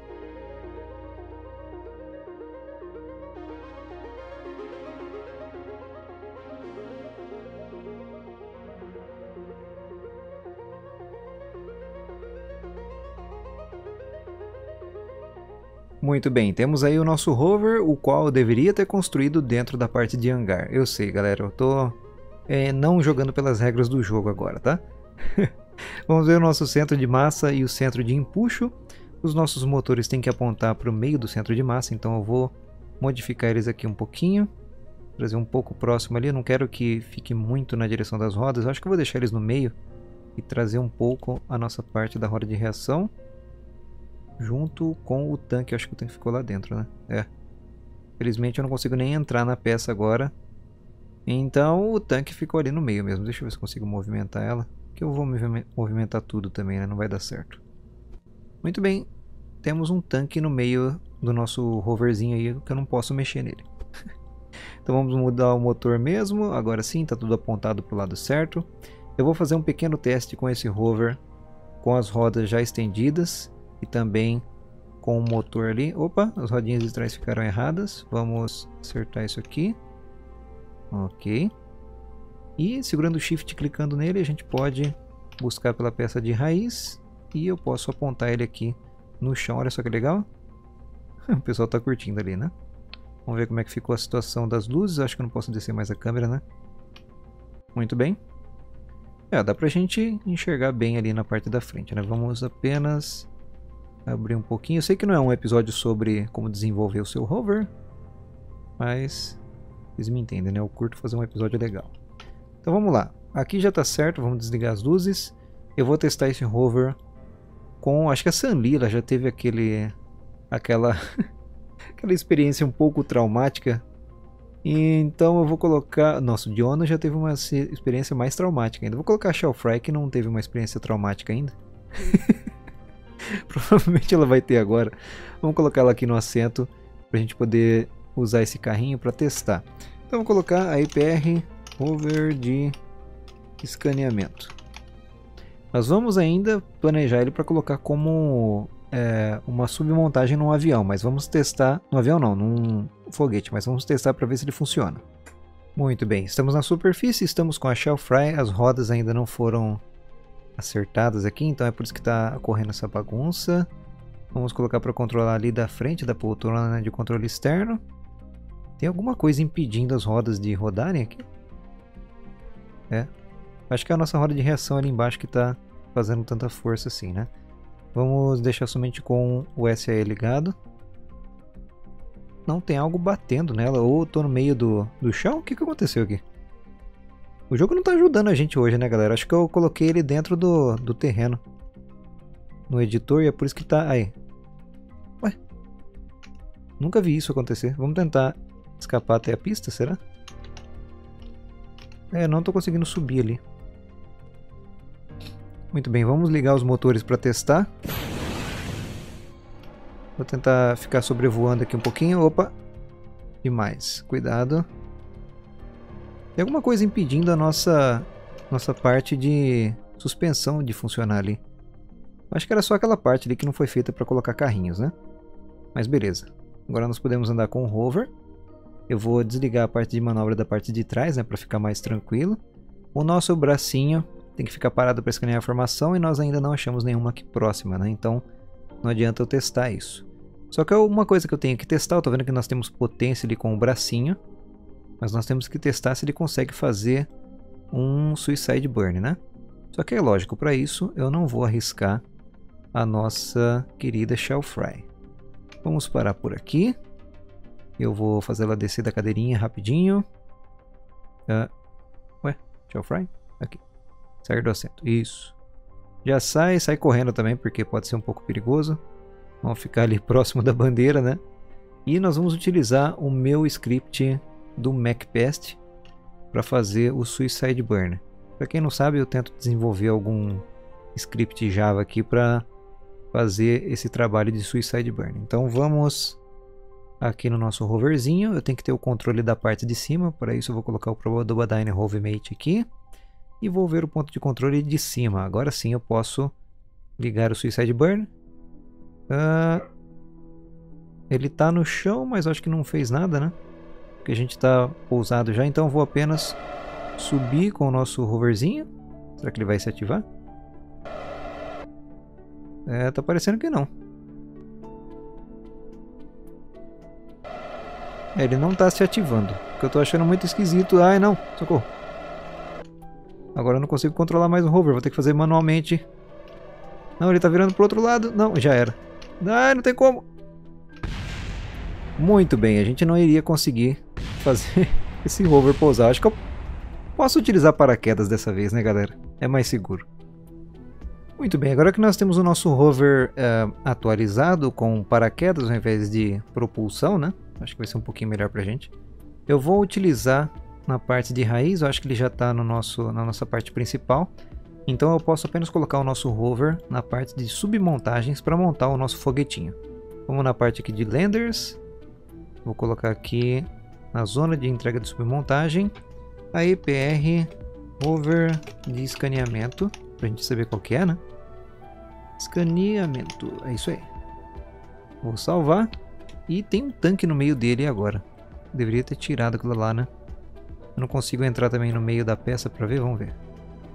Speaker 1: Muito bem, temos aí o nosso rover, o qual eu deveria ter construído dentro da parte de hangar. Eu sei, galera, eu tô é, não jogando pelas regras do jogo agora, tá? Vamos ver o nosso centro de massa e o centro de empuxo. Os nossos motores têm que apontar para o meio do centro de massa, então eu vou modificar eles aqui um pouquinho. Trazer um pouco próximo ali, eu não quero que fique muito na direção das rodas, eu acho que eu vou deixar eles no meio e trazer um pouco a nossa parte da roda de reação. Junto com o tanque, eu acho que o tanque ficou lá dentro, né? É. Felizmente eu não consigo nem entrar na peça agora. Então o tanque ficou ali no meio mesmo. Deixa eu ver se eu consigo movimentar ela. Que eu vou movimentar tudo também, né? Não vai dar certo. Muito bem. Temos um tanque no meio do nosso roverzinho aí que eu não posso mexer nele. Então vamos mudar o motor mesmo. Agora sim, tá tudo apontado para o lado certo. Eu vou fazer um pequeno teste com esse rover com as rodas já estendidas. E também com o motor ali. Opa, as rodinhas de trás ficaram erradas. Vamos acertar isso aqui. Ok. E segurando o Shift e clicando nele, a gente pode buscar pela peça de raiz. E eu posso apontar ele aqui no chão. Olha só que legal. O pessoal está curtindo ali, né? Vamos ver como é que ficou a situação das luzes. Acho que eu não posso descer mais a câmera, né? Muito bem. É, dá pra gente enxergar bem ali na parte da frente, né? Vamos apenas abrir um pouquinho. Eu sei que não é um episódio sobre como desenvolver o seu rover, mas vocês me entendem, né? Eu curto fazer um episódio legal. Então vamos lá. Aqui já está certo, vamos desligar as luzes. Eu vou testar esse rover com, acho que a Sanli, ela já teve aquele, aquela, aquela experiência um pouco traumática. Então eu vou colocar, nossa, o Diona já teve uma experiência mais traumática ainda. Vou colocar a Shellfry, que não teve uma experiência traumática ainda. Provavelmente ela vai ter agora. Vamos colocar ela aqui no assento para a gente poder usar esse carrinho para testar. Então vou colocar a I P R Rover de escaneamento. Nós vamos ainda planejar ele para colocar como é, uma submontagem num avião, mas vamos testar, no avião não, num foguete, mas vamos testar para ver se ele funciona. Muito bem, estamos na superfície, estamos com a Shellfry, as rodas ainda não foram acertadas aqui, então é por isso que está ocorrendo essa bagunça. Vamos colocar para controlar ali da frente da poltrona, né, de controle externo. Tem alguma coisa impedindo as rodas de rodarem aqui? É. Acho que é a nossa roda de reação ali embaixo que está fazendo tanta força assim, né? Vamos deixar somente com o S A E ligado. Não tem algo batendo nela, ou eu tô no meio do, do chão? O que, que aconteceu aqui? O jogo não tá ajudando a gente hoje, né, galera? Acho que eu coloquei ele dentro do, do terreno. No editor, e é por isso que tá... Aí. Ué. Nunca vi isso acontecer. Vamos tentar escapar até a pista, será? É, não tô conseguindo subir ali. Muito bem, vamos ligar os motores para testar. Vou tentar ficar sobrevoando aqui um pouquinho. Opa! Demais. Cuidado. Tem alguma coisa impedindo a nossa, nossa parte de suspensão de funcionar ali. Acho que era só aquela parte ali que não foi feita para colocar carrinhos, né? Mas beleza. Agora nós podemos andar com o rover. Eu vou desligar a parte de manobra da parte de trás, né, para ficar mais tranquilo. O nosso bracinho tem que ficar parado para escanear a formação e nós ainda não achamos nenhuma aqui próxima, né? Então não adianta eu testar isso. Só que uma coisa que eu tenho que testar, eu tô vendo que nós temos potência ali com o bracinho, mas nós temos que testar se ele consegue fazer um Suicide Burn, né? Só que é lógico, para isso eu não vou arriscar a nossa querida Shell Fry. Vamos parar por aqui. Eu vou fazer ela descer da cadeirinha rapidinho. Uh, ué, Shell Fry? Aqui. Sair do assento. Isso. Já sai, sai correndo também, porque pode ser um pouco perigoso. Vamos ficar ali próximo da bandeira, né? E nós vamos utilizar o meu script do MacPest para fazer o Suicide Burn. Para quem não sabe, eu tento desenvolver algum script Java aqui para fazer esse trabalho de Suicide Burn. Então vamos aqui no nosso roverzinho. Eu tenho que ter o controle da parte de cima. Para isso eu vou colocar o Probadyne Rovemate aqui. E vou ver o ponto de controle de cima. Agora sim eu posso ligar o Suicide Burn. Uh, ele está no chão, mas acho que não fez nada, né? Porque a gente está pousado já. Então eu vou apenas subir com o nosso roverzinho. Será que ele vai se ativar? É, tá parecendo que não. É, ele não está se ativando. O que eu estou achando muito esquisito. Ai, não. Socorro. Agora eu não consigo controlar mais o rover. Vou ter que fazer manualmente. Não, ele está virando pro outro lado. Não, já era. Ai, não tem como. Muito bem. A gente não iria conseguir fazer esse rover pousar. Acho que eu posso utilizar paraquedas dessa vez, né, galera? É mais seguro. Muito bem, agora que nós temos o nosso rover uh, atualizado com paraquedas ao invés de propulsão, né? Acho que vai ser um pouquinho melhor pra gente. Eu vou utilizar na parte de raiz, eu acho que ele já está no nosso, na nossa parte principal. Então eu posso apenas colocar o nosso rover na parte de submontagens para montar o nosso foguetinho. Vamos na parte aqui de landers. Vou colocar aqui na zona de entrega de submontagem a E P R rover de escaneamento, para a gente saber qual que é, né? Escaneamento, é isso aí. Vou salvar. E tem um tanque no meio dele agora. Deveria ter tirado aquilo lá, né? Eu não consigo entrar também no meio da peça para ver, vamos ver.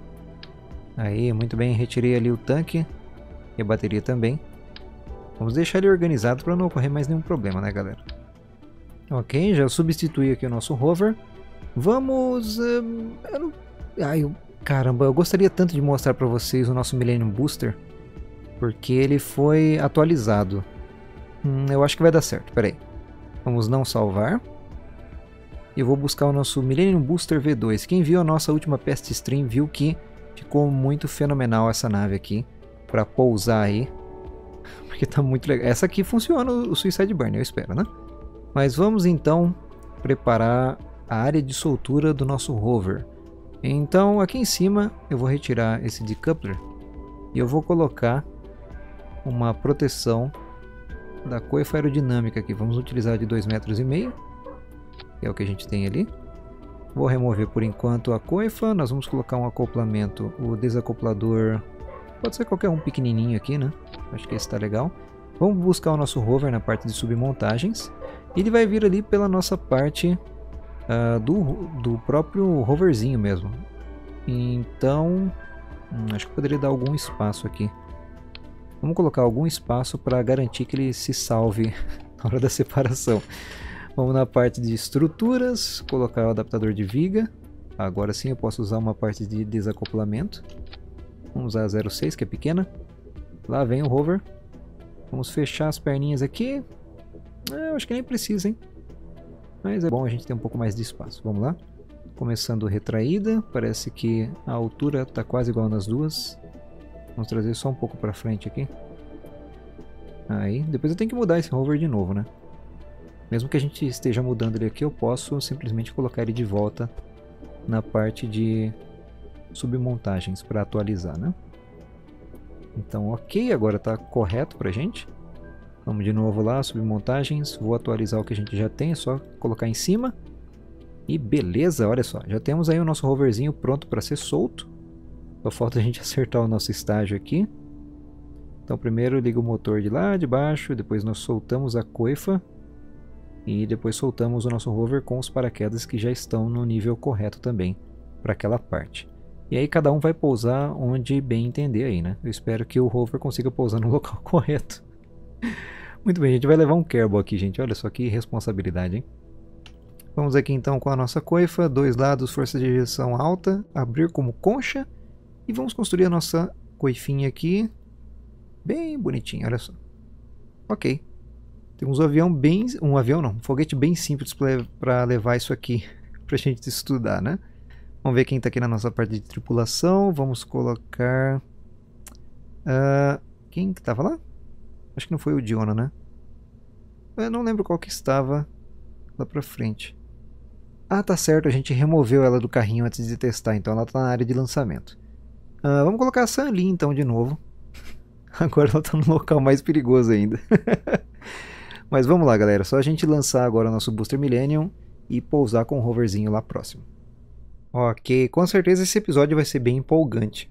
Speaker 1: Aí, muito bem, retirei ali o tanque e a bateria também. Vamos deixar ele organizado para não ocorrer mais nenhum problema, né, galera? Ok, já substituí aqui o nosso rover. Vamos... Um, eu não... Ai, eu... Caramba, eu gostaria tanto de mostrar para vocês o nosso Millennium Booster, porque ele foi atualizado. Hum, eu acho que vai dar certo, peraí. Vamos não salvar. E eu vou buscar o nosso Millennium Booster V dois. Quem viu a nossa última Pest Stream viu que ficou muito fenomenal essa nave aqui para pousar aí. Porque tá muito legal. Essa aqui funciona o Suicide Burn, eu espero, né? Mas vamos então preparar a área de soltura do nosso rover. Então aqui em cima eu vou retirar esse decoupler e eu vou colocar uma proteção da coifa aerodinâmica aqui. Vamos utilizar de dois metros e meio, que é o que a gente tem ali. Vou remover por enquanto a coifa. Nós vamos colocar um acoplamento, o desacoplador, pode ser qualquer um pequenininho aqui, né? Acho que esse está legal. Vamos buscar o nosso rover na parte de submontagens. Ele vai vir ali pela nossa parte uh, do, do próprio roverzinho mesmo. Então, hum, acho que poderia dar algum espaço aqui. Vamos colocar algum espaço para garantir que ele se salve na hora da separação. Vamos na parte de estruturas, colocar o adaptador de viga. Agora sim eu posso usar uma parte de desacoplamento. Vamos usar a zero seis, que é pequena. Lá vem o rover. Vamos fechar as perninhas aqui. Eu acho que nem precisa, hein? Mas é bom a gente ter um pouco mais de espaço. Vamos lá. começando retraída. Parece que a altura está quase igual nas duas. Vamos trazer só um pouco para frente aqui. Aí, depois eu tenho que mudar esse rover de novo, né? Mesmo que a gente esteja mudando ele aqui, eu posso simplesmente colocar ele de volta na parte de submontagens para atualizar, né? Então, ok, agora está correto pra gente. Vamos de novo lá, submontagens, vou atualizar o que a gente já tem, é só colocar em cima. E beleza, olha só, já temos aí o nosso roverzinho pronto para ser solto. Só falta a gente acertar o nosso estágio aqui. Então primeiro liga o motor de lá de baixo, depois nós soltamos a coifa. E depois soltamos o nosso rover com os paraquedas que já estão no nível correto também para aquela parte. E aí cada um vai pousar onde bem entender aí, né? Eu espero que o rover consiga pousar no local correto. Muito bem, a gente vai levar um Kerbal aqui, gente. Olha só que responsabilidade, hein? Vamos aqui então com a nossa coifa, dois lados, força de ejeção alta, abrir como concha. E vamos construir a nossa coifinha aqui. Bem bonitinho, olha só. Ok. Temos um avião bem... Um avião não, um foguete bem simples para levar isso aqui para a gente estudar, né? Vamos ver quem está aqui na nossa parte de tripulação. Vamos colocar... Uh, quem que estava lá? Acho que não foi o Diona, né? Eu não lembro qual que estava lá pra frente. Ah, tá certo, a gente removeu ela do carrinho antes de testar, então ela tá na área de lançamento. Uh, vamos colocar a San Lee então de novo. Agora ela tá no local mais perigoso ainda. Mas vamos lá, galera. Só a gente lançar agora o nosso Booster Millennium e pousar com o roverzinho lá próximo. Ok, com certeza esse episódio vai ser bem empolgante.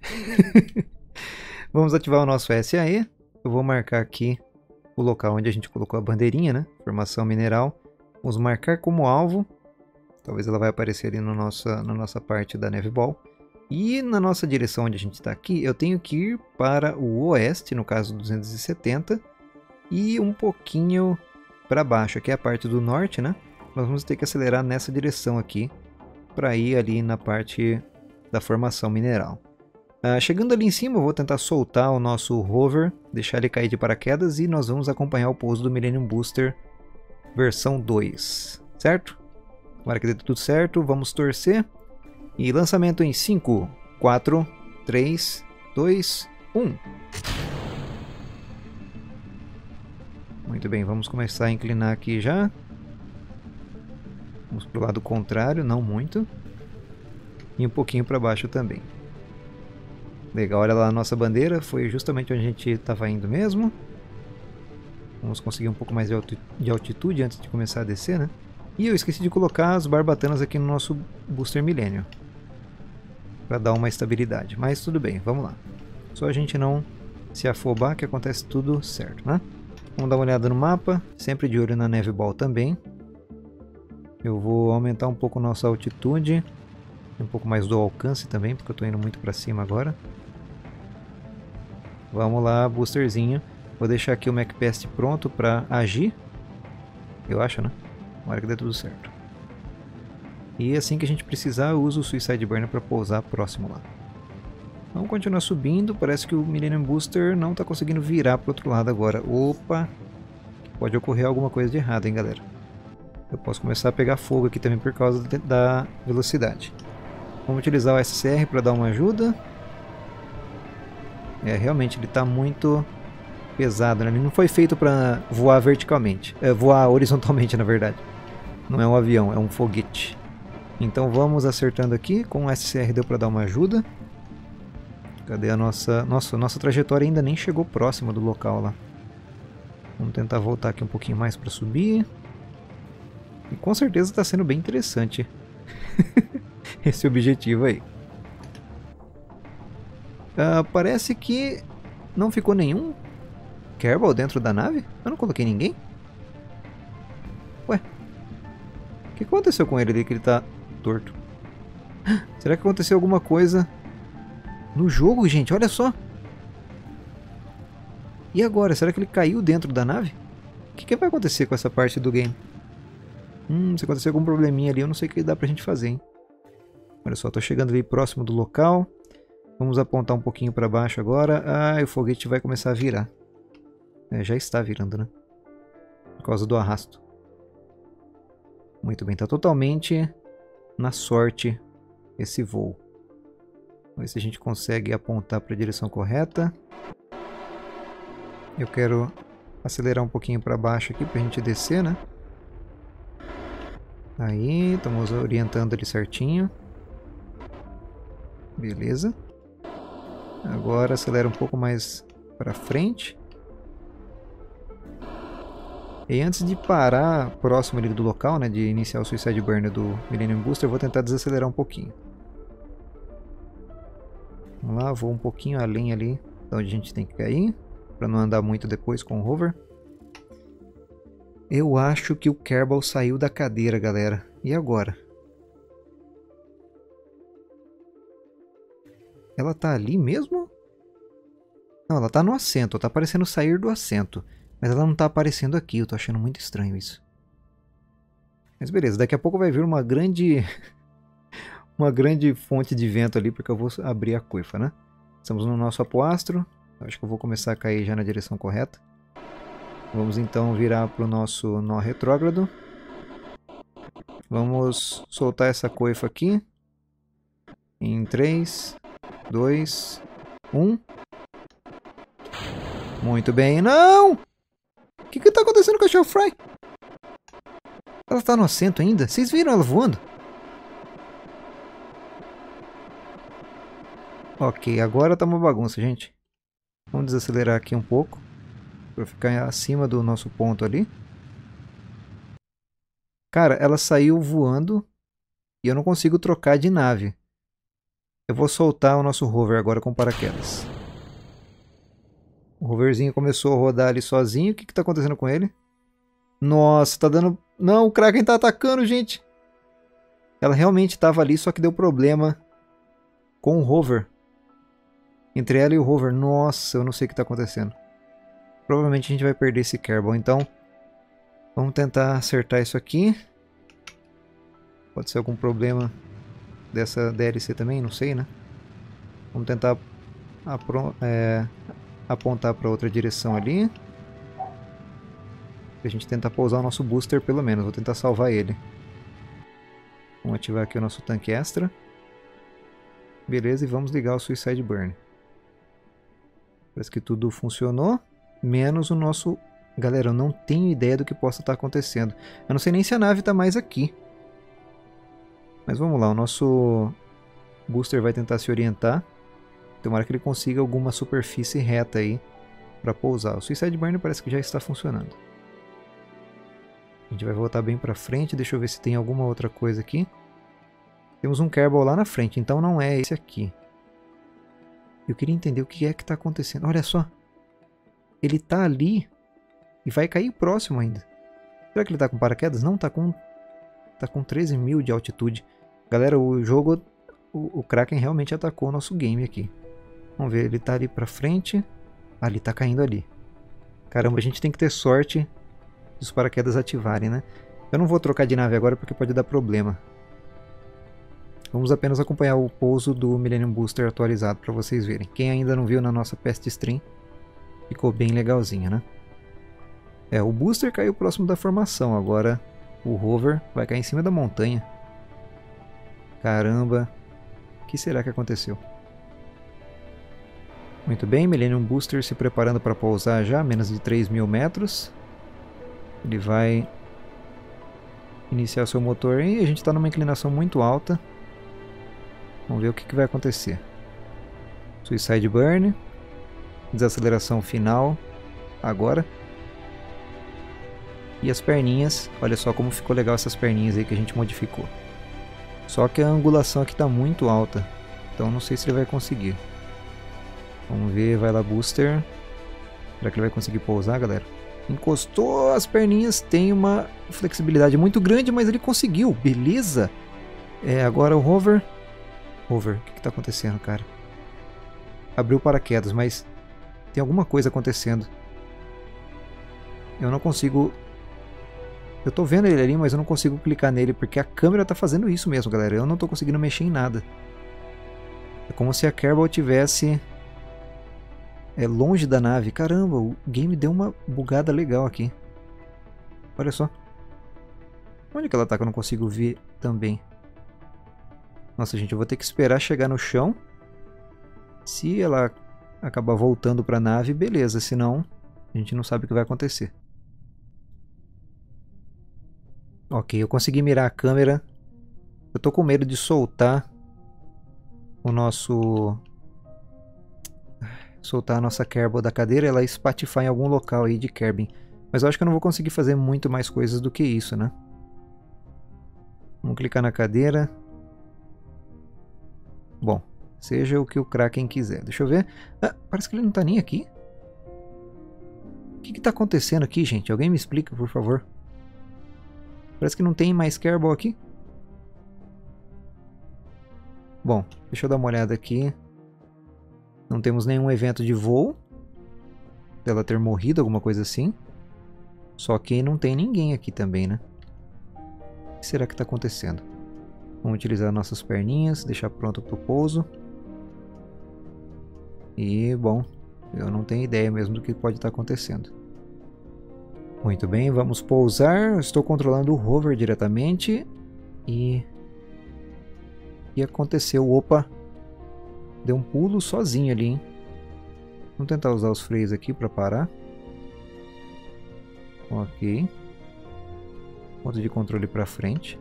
Speaker 1: Vamos ativar o nosso S A E. Eu vou marcar aqui o local onde a gente colocou a bandeirinha, né? Formação mineral. Vamos marcar como alvo. Talvez ela vai aparecer ali no nossa, na nossa parte da Navy Ball. E na nossa direção onde a gente está aqui, eu tenho que ir para o oeste, no caso duzentos e setenta. E um pouquinho para baixo, aqui é a parte do norte, né? Nós vamos ter que acelerar nessa direção aqui, para ir ali na parte da formação mineral. Uh, chegando ali em cima, eu vou tentar soltar o nosso rover, deixar ele cair de paraquedas e nós vamos acompanhar o pouso do Millennium Booster versão dois, certo? Agora que deu tudo certo, vamos torcer. E lançamento em cinco, quatro, três, dois, um. Muito bem, vamos começar a inclinar aqui já. Vamos para o lado contrário, não muito. E um pouquinho para baixo também. Legal, olha lá a nossa bandeira, foi justamente onde a gente estava indo mesmo. Vamos conseguir um pouco mais de altitude antes de começar a descer, né? E eu esqueci de colocar as barbatanas aqui no nosso Booster Millennium, para dar uma estabilidade, mas tudo bem, vamos lá. Só a gente não se afobar que acontece tudo certo, né? Vamos dar uma olhada no mapa, sempre de olho na Navy Ball também. Eu vou aumentar um pouco nossa altitude, um pouco mais do alcance também, porque eu estou indo muito para cima agora. Vamos lá, boosterzinho. Vou deixar aqui o MacPest pronto para agir. Eu acho, né? Agora que dê tudo certo. E assim que a gente precisar, eu uso o Suicide Burner para pousar próximo lá. Vamos continuar subindo. Parece que o Millennium Booster não está conseguindo virar para o outro lado agora. Opa! Pode ocorrer alguma coisa de errado, hein, galera? Eu posso começar a pegar fogo aqui também por causa da velocidade. Vamos utilizar o S C R para dar uma ajuda. É, realmente ele está muito pesado, né? Ele não foi feito para voar verticalmente. É, voar horizontalmente, na verdade. Não é um avião, é um foguete. Então vamos acertando aqui. Com o S C R deu para dar uma ajuda. Cadê a nossa... Nossa, nossa trajetória ainda nem chegou próxima do local lá. Vamos tentar voltar aqui um pouquinho mais para subir. E com certeza está sendo bem interessante esse objetivo aí. Uh, parece que não ficou nenhum Kerbal dentro da nave? Eu não coloquei ninguém? Ué? O que aconteceu com ele ali que ele tá torto? Será que aconteceu alguma coisa no jogo, gente? Olha só! E agora? Será que ele caiu dentro da nave? O que, que vai acontecer com essa parte do game? Hum, se acontecer algum probleminha ali, eu não sei o que dá pra gente fazer, hein? Olha só, tô chegando ali próximo do local. Vamos apontar um pouquinho para baixo agora. Ah, o foguete vai começar a virar. É, já está virando, né? Por causa do arrasto. Muito bem, está totalmente na sorte esse voo. Vamos ver se a gente consegue apontar para a direção correta. Eu quero acelerar um pouquinho para baixo aqui para a gente descer, né? Aí, estamos orientando ele certinho. Beleza. Agora acelera um pouco mais para frente. E antes de parar próximo ali do local, né, de iniciar o Suicide Burn do Millennium Booster, eu vou tentar desacelerar um pouquinho. Vamos lá, vou um pouquinho além ali de onde a gente tem que cair, para não andar muito depois com o hover. Eu acho que o Kerbal saiu da cadeira, galera. E agora? Ela tá ali mesmo? Não, ela tá no assento, tá parecendo sair do assento. Mas ela não tá aparecendo aqui, eu tô achando muito estranho isso. Mas beleza, daqui a pouco vai vir uma grande... uma grande fonte de vento ali, porque eu vou abrir a coifa, né? Estamos no nosso apoastro. Acho que eu vou começar a cair já na direção correta. Vamos então virar para o nosso nó retrógrado. Vamos soltar essa coifa aqui. Em três, dois, um. Muito bem. Não! O que está acontecendo com a Shell Fry? Ela está no assento ainda? Vocês viram ela voando? Ok, agora tá uma bagunça, gente. Vamos desacelerar aqui um pouco, para ficar acima do nosso ponto ali. Cara, ela saiu voando e eu não consigo trocar de nave. Eu vou soltar o nosso rover agora com paraquedas. O roverzinho começou a rodar ali sozinho. O que está acontecendo com ele? Nossa, tá dando... Não, o Kraken tá atacando, gente. Ela realmente estava ali, só que deu problema com o rover. Entre ela e o rover. Nossa, eu não sei o que está acontecendo. Provavelmente a gente vai perder esse Kerbal. Então, vamos tentar acertar isso aqui. Pode ser algum problema dessa D L C também, não sei, né? Vamos tentar é, apontar para outra direção ali. A gente tentar pousar o nosso booster pelo menos. Vou tentar salvar ele. Vamos ativar aqui o nosso tanque extra. Beleza, e vamos ligar o Suicide Burn. Parece que tudo funcionou, menos o nosso... Galera, eu não tenho ideia do que possa estar acontecendo. Eu não sei nem se a nave está mais aqui. Mas vamos lá, o nosso booster vai tentar se orientar. Tomara que ele consiga alguma superfície reta aí para pousar. O Suicide Burn parece que já está funcionando. A gente vai voltar bem para frente, deixa eu ver se tem alguma outra coisa aqui. Temos um Kerbal lá na frente, então não é esse aqui. Eu queria entender o que é que está acontecendo. Olha só. Ele está ali e vai cair próximo ainda. Será que ele está com paraquedas? Não, está com, tá com treze mil de altitude. Galera, o jogo... O, o Kraken realmente atacou o nosso game aqui. Vamos ver, ele está ali para frente. Ah, ele está caindo ali. Caramba, a gente tem que ter sorte dos paraquedas ativarem, né? Eu não vou trocar de nave agora porque pode dar problema. Vamos apenas acompanhar o pouso do Millennium Booster atualizado para vocês verem. Quem ainda não viu na nossa Pest Stream, ficou bem legalzinho, né? É, o Booster caiu próximo da formação, agora o Rover vai cair em cima da montanha. Caramba, o que será que aconteceu? Muito bem, Millennium Booster se preparando para pousar já, menos de três mil metros. Ele vai iniciar seu motor e a gente está numa inclinação muito alta. Vamos ver o que, que vai acontecer. Suicide Burn. Desaceleração final. Agora. E as perninhas. Olha só como ficou legal essas perninhas aí que a gente modificou. Só que a angulação aqui está muito alta. Então não sei se ele vai conseguir. Vamos ver. Vai lá, Booster. Será que ele vai conseguir pousar, galera? Encostou as perninhas. Tem uma flexibilidade muito grande, mas ele conseguiu. Beleza. É, agora o Rover... Rover, o que está acontecendo, cara? Abriu o paraquedas, mas tem alguma coisa acontecendo. Eu não consigo... Eu tô vendo ele ali, mas eu não consigo clicar nele, porque a câmera tá fazendo isso mesmo, galera. Eu não tô conseguindo mexer em nada. É como se a Kerbal tivesse é, longe da nave. Caramba, o game deu uma bugada legal aqui. Olha só. Onde que ela tá que eu não consigo ver também? Nossa, gente, eu vou ter que esperar chegar no chão. Se ela acabar voltando para a nave, beleza. Senão, a gente não sabe o que vai acontecer. Ok, eu consegui mirar a câmera. Eu tô com medo de soltar o nosso... Soltar a nossa Kerbal da cadeira e ela espatifar em algum local aí de Kerbin. Mas eu acho que eu não vou conseguir fazer muito mais coisas do que isso, né? Vamos clicar na cadeira. Bom, seja o que o Kraken quiser. Deixa eu ver. Ah, parece que ele não tá nem aqui. O que que tá acontecendo aqui, gente? Alguém me explica, por favor. Parece que não tem mais Kerbal aqui. Bom, deixa eu dar uma olhada aqui. Não temos nenhum evento de voo. Dela ter morrido, alguma coisa assim. Só que não tem ninguém aqui também, né? O que será que está acontecendo? Vamos utilizar nossas perninhas, deixar pronto para o pouso. E, bom, eu não tenho ideia mesmo do que pode estar acontecendo. Muito bem, vamos pousar. Eu estou controlando o rover diretamente. E... E aconteceu, opa, deu um pulo sozinho ali, hein? Vamos tentar usar os freios aqui para parar. Ok. Ponto de controle para frente.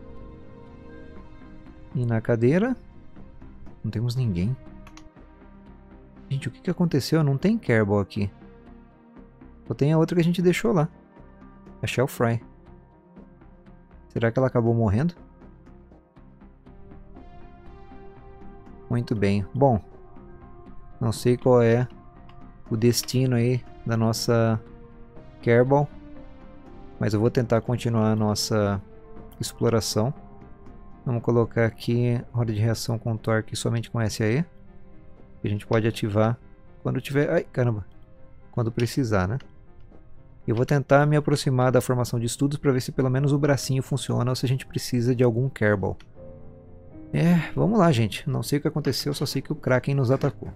Speaker 1: E na cadeira, não temos ninguém. Gente, o que que aconteceu? Não tem Kerbal aqui. Só tem a outra que a gente deixou lá. A Shell Fry. Será que ela acabou morrendo? Muito bem. Bom, não sei qual é o destino aí da nossa Kerbal, mas eu vou tentar continuar a nossa exploração. Vamos colocar aqui roda de reação com torque somente com S A E. Que a gente pode ativar quando tiver... Ai, caramba! Quando precisar, né? Eu vou tentar me aproximar da formação de estudos para ver se pelo menos o bracinho funciona ou se a gente precisa de algum Kerbal. É, vamos lá, gente. Não sei o que aconteceu, só sei que o Kraken nos atacou.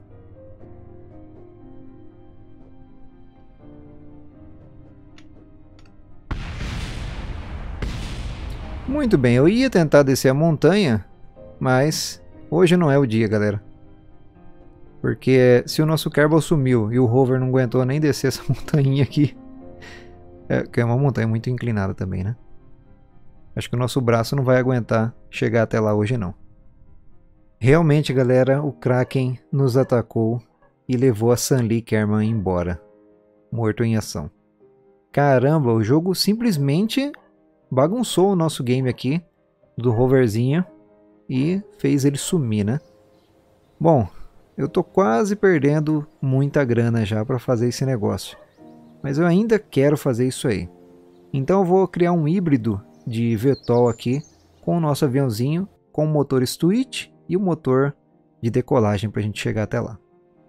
Speaker 1: Muito bem, eu ia tentar descer a montanha, mas hoje não é o dia, galera. Porque se o nosso Kerbal sumiu e o rover não aguentou nem descer essa montanha aqui, é, que é uma montanha muito inclinada também, né? Acho que o nosso braço não vai aguentar chegar até lá hoje não. Realmente, galera, o Kraken nos atacou e levou a Sanli Kerman embora, morto em ação. Caramba, o jogo simplesmente bagunçou o nosso game aqui, do roverzinho, e fez ele sumir, né? Bom, eu tô quase perdendo muita grana já para fazer esse negócio, mas eu ainda quero fazer isso aí. Então eu vou criar um híbrido de V TOL aqui, com o nosso aviãozinho, com o motor Switch e o motor de decolagem para a gente chegar até lá.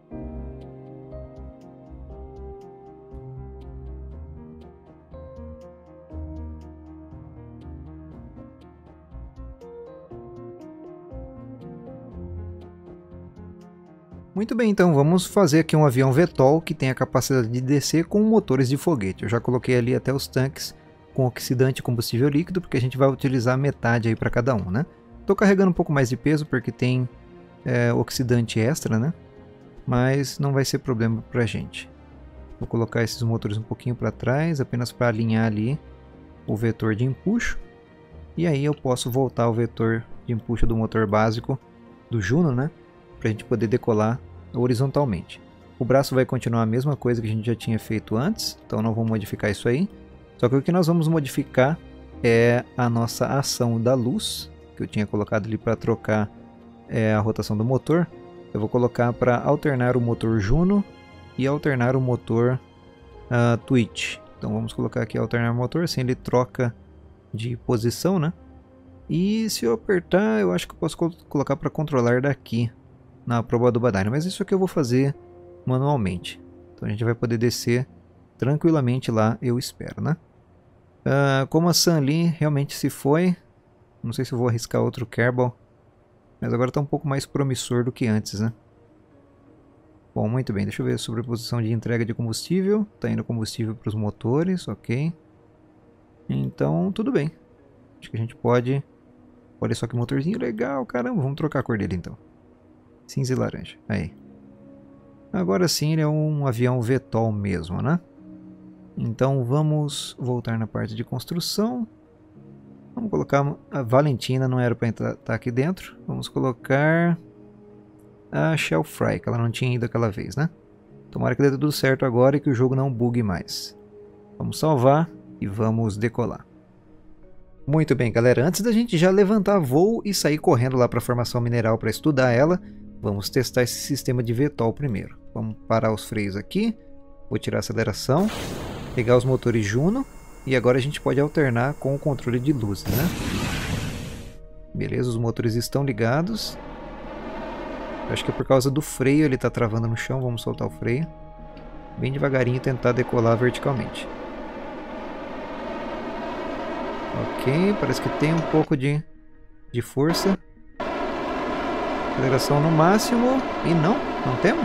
Speaker 1: Muito bem, então vamos fazer aqui um avião V TOL que tem a capacidade de descer com motores de foguete. Eu já coloquei ali até os tanques com oxidante e combustível líquido, porque a gente vai utilizar metade aí para cada um, né? Estou carregando um pouco mais de peso porque tem é, oxidante extra, né? Mas não vai ser problema para a gente. Vou colocar esses motores um pouquinho para trás, apenas para alinhar ali o vetor de empuxo. E aí eu posso voltar o vetor de empuxo do motor básico do Juno, né? Para a gente poder decolar horizontalmente. O braço vai continuar a mesma coisa que a gente já tinha feito antes, então não vou modificar isso aí. Só que o que nós vamos modificar é a nossa ação da luz, que eu tinha colocado ali para trocar é, a rotação do motor. Eu vou colocar para alternar o motor Juno e alternar o motor uh, Twitch. Então vamos colocar aqui alternar o motor, assim ele troca de posição, né? E se eu apertar, eu acho que eu posso co colocar para controlar daqui na proba do Badine, mas isso aqui eu vou fazer manualmente. Então a gente vai poder descer tranquilamente lá, eu espero, né? Uh, como a Sanli realmente se foi, não sei se eu vou arriscar outro Kerbal, mas agora está um pouco mais promissor do que antes, né? Bom, muito bem, deixa eu ver sobre a posição de entrega de combustível. Está indo combustível para os motores, ok. Então, tudo bem. Acho que a gente pode Olha só que motorzinho legal, caramba. Vamos trocar a cor dele então. Cinza e laranja. Aí. Agora sim ele é um avião V TOL mesmo, né? Então vamos voltar na parte de construção. Vamos colocar a Valentina, não era para estar aqui dentro. Vamos colocar a Shell Fry, que ela não tinha ido aquela vez, né? Tomara que dê tudo certo agora e que o jogo não bugue mais. Vamos salvar e vamos decolar. Muito bem, galera. Antes da gente já levantar voo e sair correndo lá para a formação mineral para estudar ela, vamos testar esse sistema de V TOL primeiro. Vamos parar os freios aqui. Vou tirar a aceleração. Pegar os motores Juno. E agora a gente pode alternar com o controle de luzes, né? Beleza, os motores estão ligados. Eu acho que é por causa do freio, ele está travando no chão. Vamos soltar o freio. Bem devagarinho tentar decolar verticalmente. Ok, parece que tem um pouco de, de força. Aceleração no máximo. E não, não temos.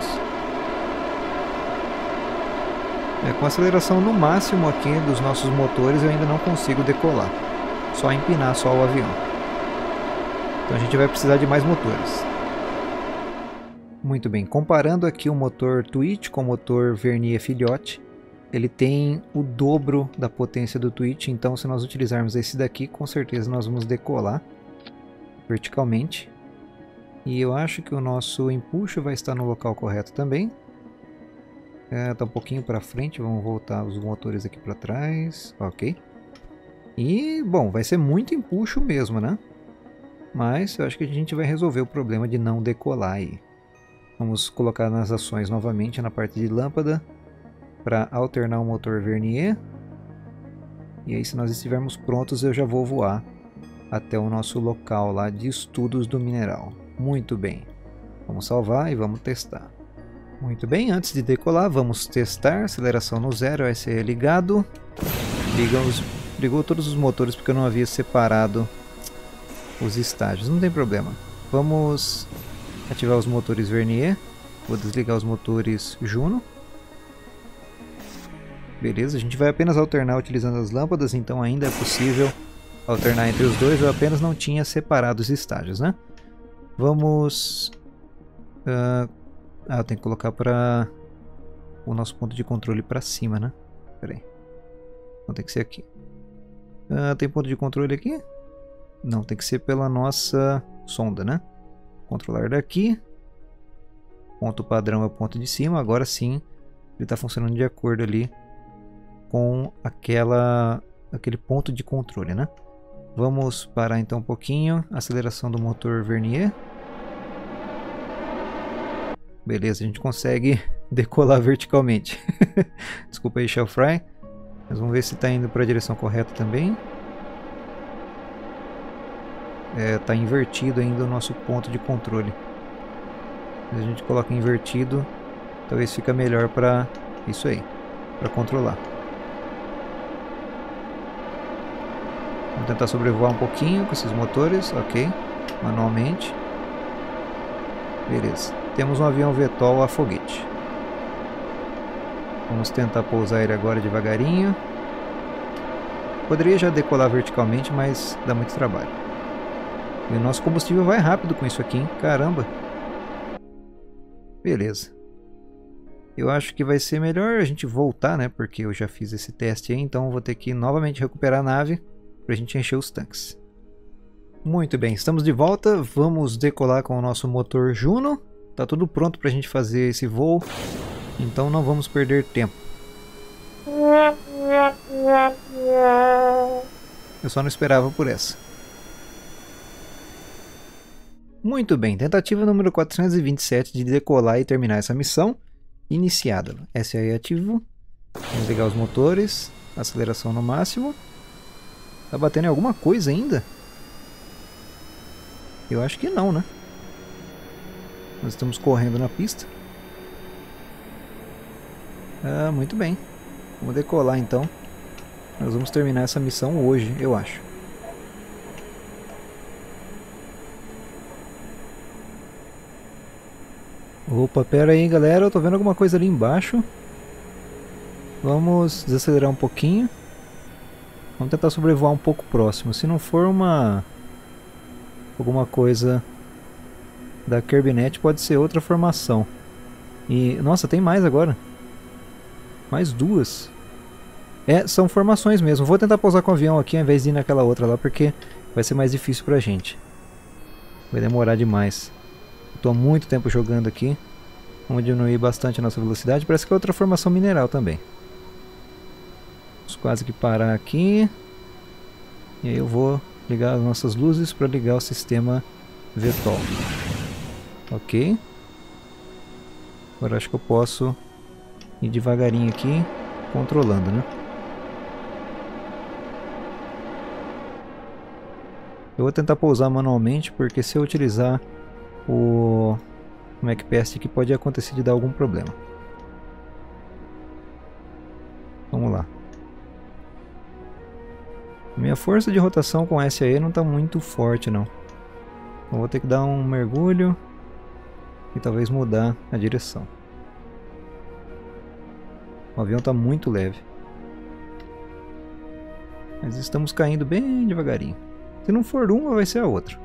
Speaker 1: É, com a aceleração no máximo aqui dos nossos motores eu ainda não consigo decolar. Só empinar só o avião. Então a gente vai precisar de mais motores. Muito bem, comparando aqui o motor Twitch com o motor Vernier filhote, ele tem o dobro da potência do Twitch, então se nós utilizarmos esse daqui, com certeza nós vamos decolar verticalmente. E eu acho que o nosso empuxo vai estar no local correto também. É, tá um pouquinho para frente, vamos voltar os motores aqui para trás, ok. E, bom, vai ser muito empuxo mesmo, né? Mas eu acho que a gente vai resolver o problema de não decolar aí. Vamos colocar nas ações novamente na parte de lâmpada para alternar o motor Vernier. E aí, se nós estivermos prontos, eu já vou voar até o nosso local lá de estudos do mineral. Muito bem. Vamos salvar e vamos testar. Muito bem, antes de decolar, vamos testar. Aceleração no zero, S E ligado. Ligamos, ligou todos os motores porque eu não havia separado os estágios. Não tem problema. Vamos ativar os motores Vernier. Vou desligar os motores Juno. Beleza, a gente vai apenas alternar utilizando as lâmpadas, então ainda é possível alternar entre os dois. Eu apenas não tinha separado os estágios, né? Vamos... Uh, ah, eu tenho que colocar para o nosso ponto de controle para cima, né? Pera aí. Não, tem que ser aqui. Uh, tem ponto de controle aqui? Não, tem que ser pela nossa sonda, né? Controlar daqui. Ponto padrão é o ponto de cima. Agora sim, ele está funcionando de acordo ali com aquela, aquele ponto de controle, né? Vamos parar então um pouquinho. Aceleração do motor Vernier. Beleza, a gente consegue decolar verticalmente. Desculpa aí, Shell Fry. Mas vamos ver se está indo para a direção correta também. Está é, invertido ainda o nosso ponto de controle. Se a gente coloca invertido, talvez fica melhor para isso aí, para controlar. Vamos tentar sobrevoar um pouquinho com esses motores, ok, manualmente. Beleza, temos um avião V TOL a foguete. Vamos tentar pousar ele agora devagarinho. Poderia já decolar verticalmente, mas dá muito trabalho. E o nosso combustível vai rápido com isso aqui, hein? Caramba! Beleza. Eu acho que vai ser melhor a gente voltar, né? Porque eu já fiz esse teste aí, então vou ter que novamente recuperar a nave para a gente encher os tanques. Muito bem, estamos de volta. Vamos decolar com o nosso motor Juno. Tá tudo pronto para a gente fazer esse voo, então não vamos perder tempo. Eu só não esperava por essa. Muito bem, tentativa número quatrocentos e vinte e sete de decolar e terminar essa missão. Iniciada. S A E ativo. Vamos ligar os motores. Aceleração no máximo. Tá batendo em alguma coisa ainda? Eu acho que não, né? Nós estamos correndo na pista. Ah, muito bem. Vamos decolar então. Nós vamos terminar essa missão hoje, eu acho. Opa, pera aí galera, eu tô vendo alguma coisa ali embaixo. Vamos desacelerar um pouquinho. Vamos tentar sobrevoar um pouco próximo. Se não for uma alguma coisa da Kirbynet, pode ser outra formação. E, nossa, tem mais agora. Mais duas. É, são formações mesmo. Vou tentar pousar com o avião aqui ao invés de ir naquela outra lá, porque vai ser mais difícil pra gente. Vai demorar demais. Estou há muito tempo jogando aqui. Vamos diminuir bastante a nossa velocidade. Parece que é outra formação mineral também. Vamos quase que parar aqui. E aí eu vou ligar as nossas luzes para ligar o sistema V TOL. Ok. Agora acho que eu posso ir devagarinho aqui, controlando, né? Eu vou tentar pousar manualmente, porque se eu utilizar o MacPest aqui pode acontecer de dar algum problema. Vamos lá. Minha força de rotação com S A E não está muito forte não. Eu vou ter que dar um mergulho e talvez mudar a direção. O avião está muito leve. Mas estamos caindo bem devagarinho. Se não for uma, vai ser a outra.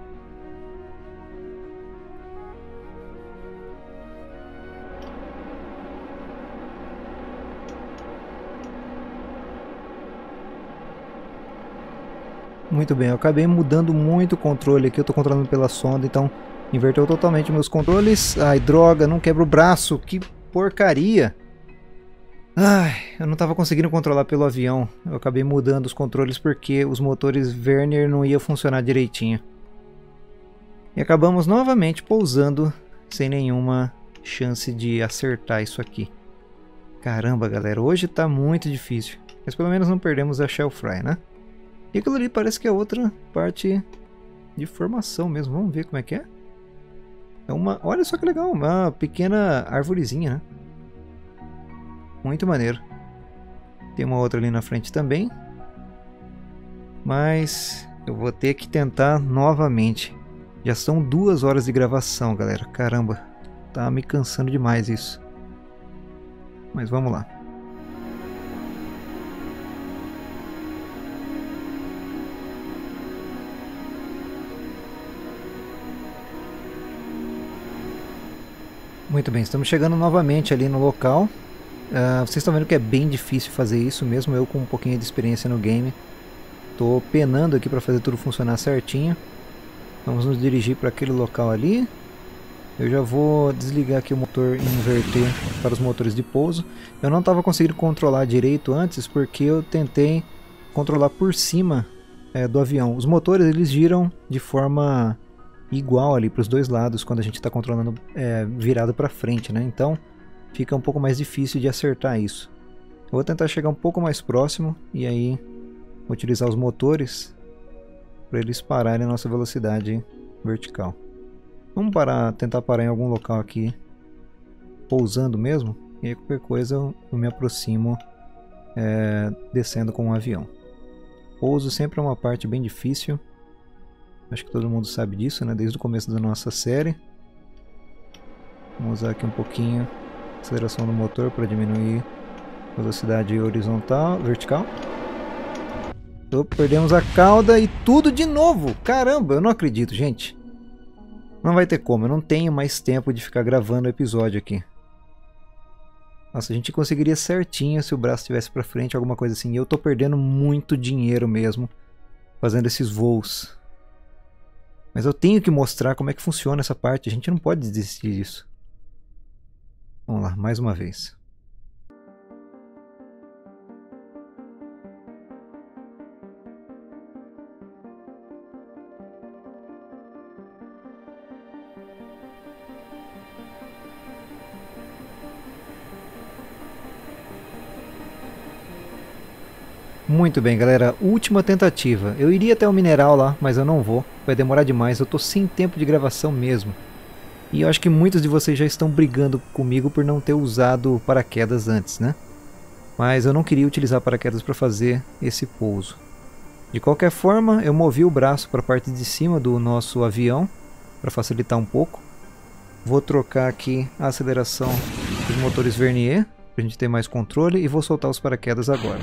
Speaker 1: Muito bem, eu acabei mudando muito o controle aqui. Eu estou controlando pela sonda, então inverteu totalmente meus controles. Ai, droga, não quebra o braço. Que porcaria. Ai, eu não estava conseguindo controlar pelo avião. Eu acabei mudando os controles porque os motores Vernier não iam funcionar direitinho. E acabamos novamente pousando sem nenhuma chance de acertar isso aqui. Caramba, galera, hoje está muito difícil. Mas pelo menos não perdemos a Shell Fry, né? E aquilo ali parece que é outra parte de formação mesmo. Vamos ver como é que é. É uma... Olha só que legal, uma pequena arvorezinha, né? Muito maneiro. Tem uma outra ali na frente também. Mas eu vou ter que tentar novamente. Já são duas horas de gravação, galera. Caramba, tá me cansando demais isso. Mas vamos lá. Muito bem, estamos chegando novamente ali no local. Uh, vocês estão vendo que é bem difícil fazer isso, mesmo eu com um pouquinho de experiência no game. Estou penando aqui para fazer tudo funcionar certinho. Vamos nos dirigir para aquele local ali. Eu já vou desligar aqui o motor e inverter para os motores de pouso. Eu não estava conseguindo controlar direito antes porque eu tentei controlar por cima é, do avião. Os motores eles giram de forma igual ali para os dois lados quando a gente está controlando é, virado para frente, né? Então fica um pouco mais difícil de acertar isso. Eu vou tentar chegar um pouco mais próximo e aí utilizar os motores para eles pararem a nossa velocidade vertical. Vamos parar, tentar parar em algum local aqui, pousando mesmo, e aí qualquer coisa eu, eu me aproximo é, descendo com um avião. Pouso sempre é uma parte bem difícil, acho que todo mundo sabe disso, né? Desde o começo da nossa série. Vamos usar aqui um pouquinho a aceleração do motor para diminuir a velocidade horizontal, vertical. Opa, perdemos a cauda e tudo de novo! Caramba, eu não acredito, gente. Não vai ter como, eu não tenho mais tempo de ficar gravando o episódio aqui. Nossa, a gente conseguiria certinho se o braço estivesse para frente, alguma coisa assim. E eu tô perdendo muito dinheiro mesmo fazendo esses voos. Mas eu tenho que mostrar como é que funciona essa parte, a gente não pode desistir disso. Vamos lá, mais uma vez. Muito bem, galera, última tentativa. Eu iria até o mineral lá, mas eu não vou. Vai demorar demais, eu tô sem tempo de gravação mesmo. E eu acho que muitos de vocês já estão brigando comigo por não ter usado paraquedas antes, né? Mas eu não queria utilizar paraquedas para fazer esse pouso. De qualquer forma, eu movi o braço para a parte de cima do nosso avião, para facilitar um pouco. Vou trocar aqui a aceleração dos motores Vernier, para a gente ter mais controle, e vou soltar os paraquedas agora.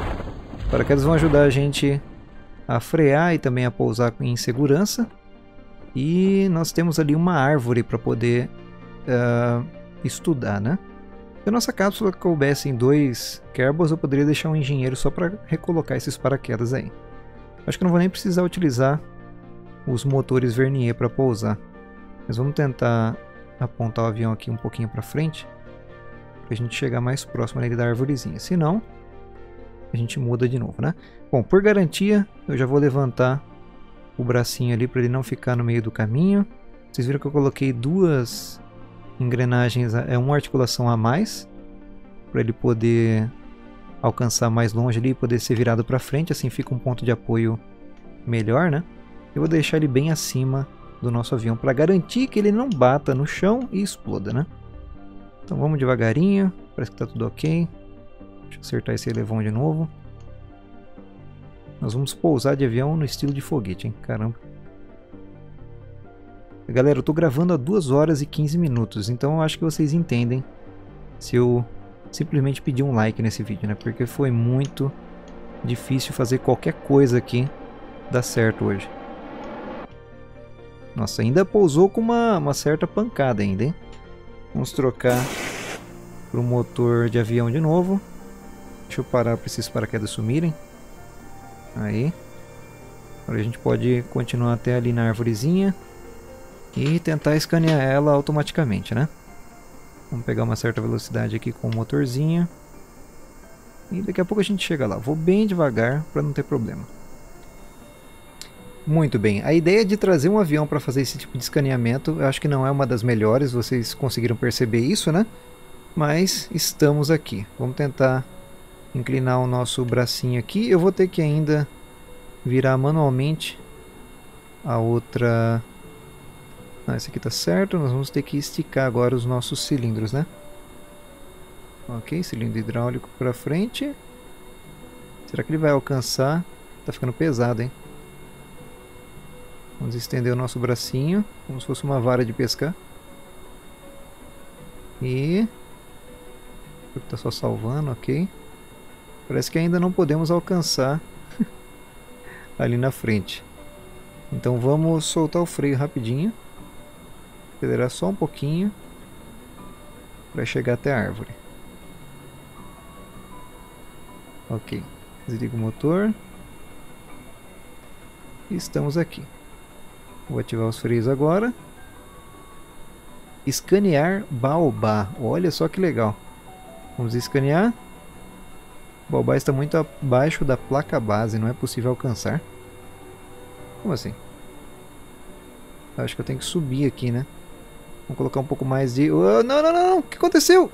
Speaker 1: Os paraquedas vão ajudar a gente a frear e também a pousar em segurança. E nós temos ali uma árvore para poder uh, estudar, né? Se a nossa cápsula coubesse em dois Kerbals, eu poderia deixar um engenheiro só para recolocar esses paraquedas aí. Acho que não vou nem precisar utilizar os motores Vernier para pousar. Mas vamos tentar apontar o avião aqui um pouquinho para frente, para a gente chegar mais próximo ali da arvorezinha. Se não, a gente muda de novo, né? Bom, por garantia, eu já vou levantar o bracinho ali para ele não ficar no meio do caminho. Vocês viram que eu coloquei duas engrenagens, é uma articulação a mais, para ele poder alcançar mais longe ali e poder ser virado para frente, assim fica um ponto de apoio melhor, né? Eu vou deixar ele bem acima do nosso avião para garantir que ele não bata no chão e exploda, né? Então vamos devagarinho, parece que está tudo ok. Deixa eu acertar esse elevão de novo. Nós vamos pousar de avião no estilo de foguete, hein? Caramba. Galera, eu tô gravando há duas horas e quinze minutos, então eu acho que vocês entendem se eu simplesmente pedir um like nesse vídeo, né? Porque foi muito difícil fazer qualquer coisa aqui dar certo hoje. Nossa, ainda pousou com uma, uma certa pancada ainda, hein? Vamos trocar para o motor de avião de novo. Deixa eu parar para esses paraquedas sumirem. Aí. Agora a gente pode continuar até ali na arvorezinha e tentar escanear ela automaticamente, né? Vamos pegar uma certa velocidade aqui com o motorzinho. E daqui a pouco a gente chega lá. Vou bem devagar para não ter problema. Muito bem. A ideia de trazer um avião para fazer esse tipo de escaneamento, eu acho que não é uma das melhores. Vocês conseguiram perceber isso, né? Mas estamos aqui. Vamos tentar inclinar o nosso bracinho aqui. Eu vou ter que ainda virar manualmente a outra... Ah, esse aqui tá certo. Nós vamos ter que esticar agora os nossos cilindros, né? Ok, cilindro hidráulico para frente. Será que ele vai alcançar? Tá ficando pesado, hein? Vamos estender o nosso bracinho, como se fosse uma vara de pescar. E... Tá só salvando, ok. Parece que ainda não podemos alcançar ali na frente. Então vamos soltar o freio rapidinho. Acelerar só um pouquinho para chegar até a árvore. Ok. Desliga o motor. E estamos aqui. Vou ativar os freios agora. Escanear Baobá. Olha só que legal. Vamos escanear. O Baobá está muito abaixo da placa base. Não é possível alcançar. Como assim? Acho que eu tenho que subir aqui, né? Vamos colocar um pouco mais de... Oh, não, não, não! O que aconteceu?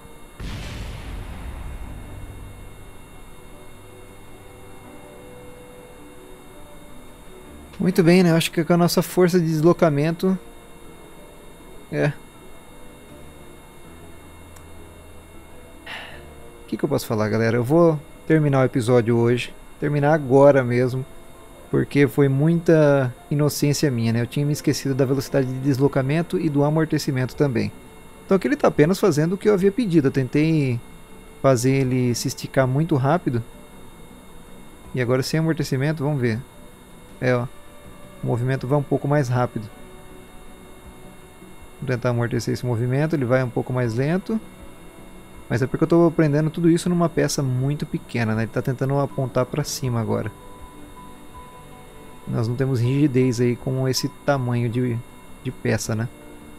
Speaker 1: Muito bem, né? Acho que com a nossa força de deslocamento... É. O que que eu posso falar, galera? Eu vou terminar o episódio hoje. Terminar agora mesmo. Porque foi muita inocência minha, né? Eu tinha me esquecido da velocidade de deslocamento e do amortecimento também. Então aqui ele está apenas fazendo o que eu havia pedido. Eu tentei fazer ele se esticar muito rápido. E agora sem amortecimento, vamos ver. É, ó. O movimento vai um pouco mais rápido. Vou tentar amortecer esse movimento, ele vai um pouco mais lento. Mas é porque eu estou aprendendo tudo isso numa peça muito pequena, né? Ele está tentando apontar para cima agora. Nós não temos rigidez aí com esse tamanho de, de peça, né?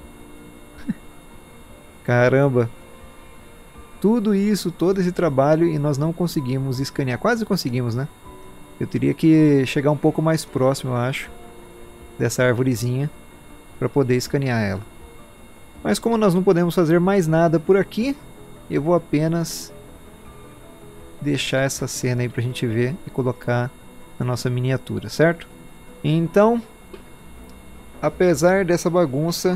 Speaker 1: Caramba! Tudo isso, todo esse trabalho e nós não conseguimos escanear. Quase conseguimos, né? Eu teria que chegar um pouco mais próximo, eu acho, dessa arvorezinha para poder escanear ela. Mas como nós não podemos fazer mais nada por aqui, eu vou apenas deixar essa cena aí pra gente ver e colocar na nossa miniatura, certo? Então, apesar dessa bagunça,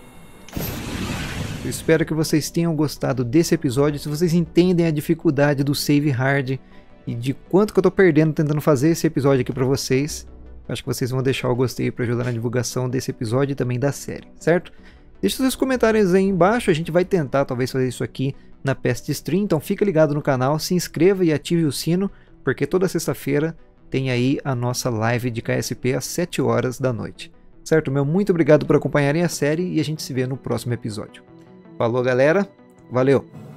Speaker 1: eu espero que vocês tenham gostado desse episódio. Se vocês entendem a dificuldade do save hard e de quanto que eu tô perdendo tentando fazer esse episódio aqui pra vocês, acho que vocês vão deixar o gostei para ajudar na divulgação desse episódio e também da série, certo? Deixe seus comentários aí embaixo, a gente vai tentar talvez fazer isso aqui na Pest Stream, então fica ligado no canal, se inscreva e ative o sino, porque toda sexta-feira tem aí a nossa live de K S P às sete horas da noite. Certo? Meu muito obrigado por acompanharem a série e a gente se vê no próximo episódio. Falou, galera. Valeu!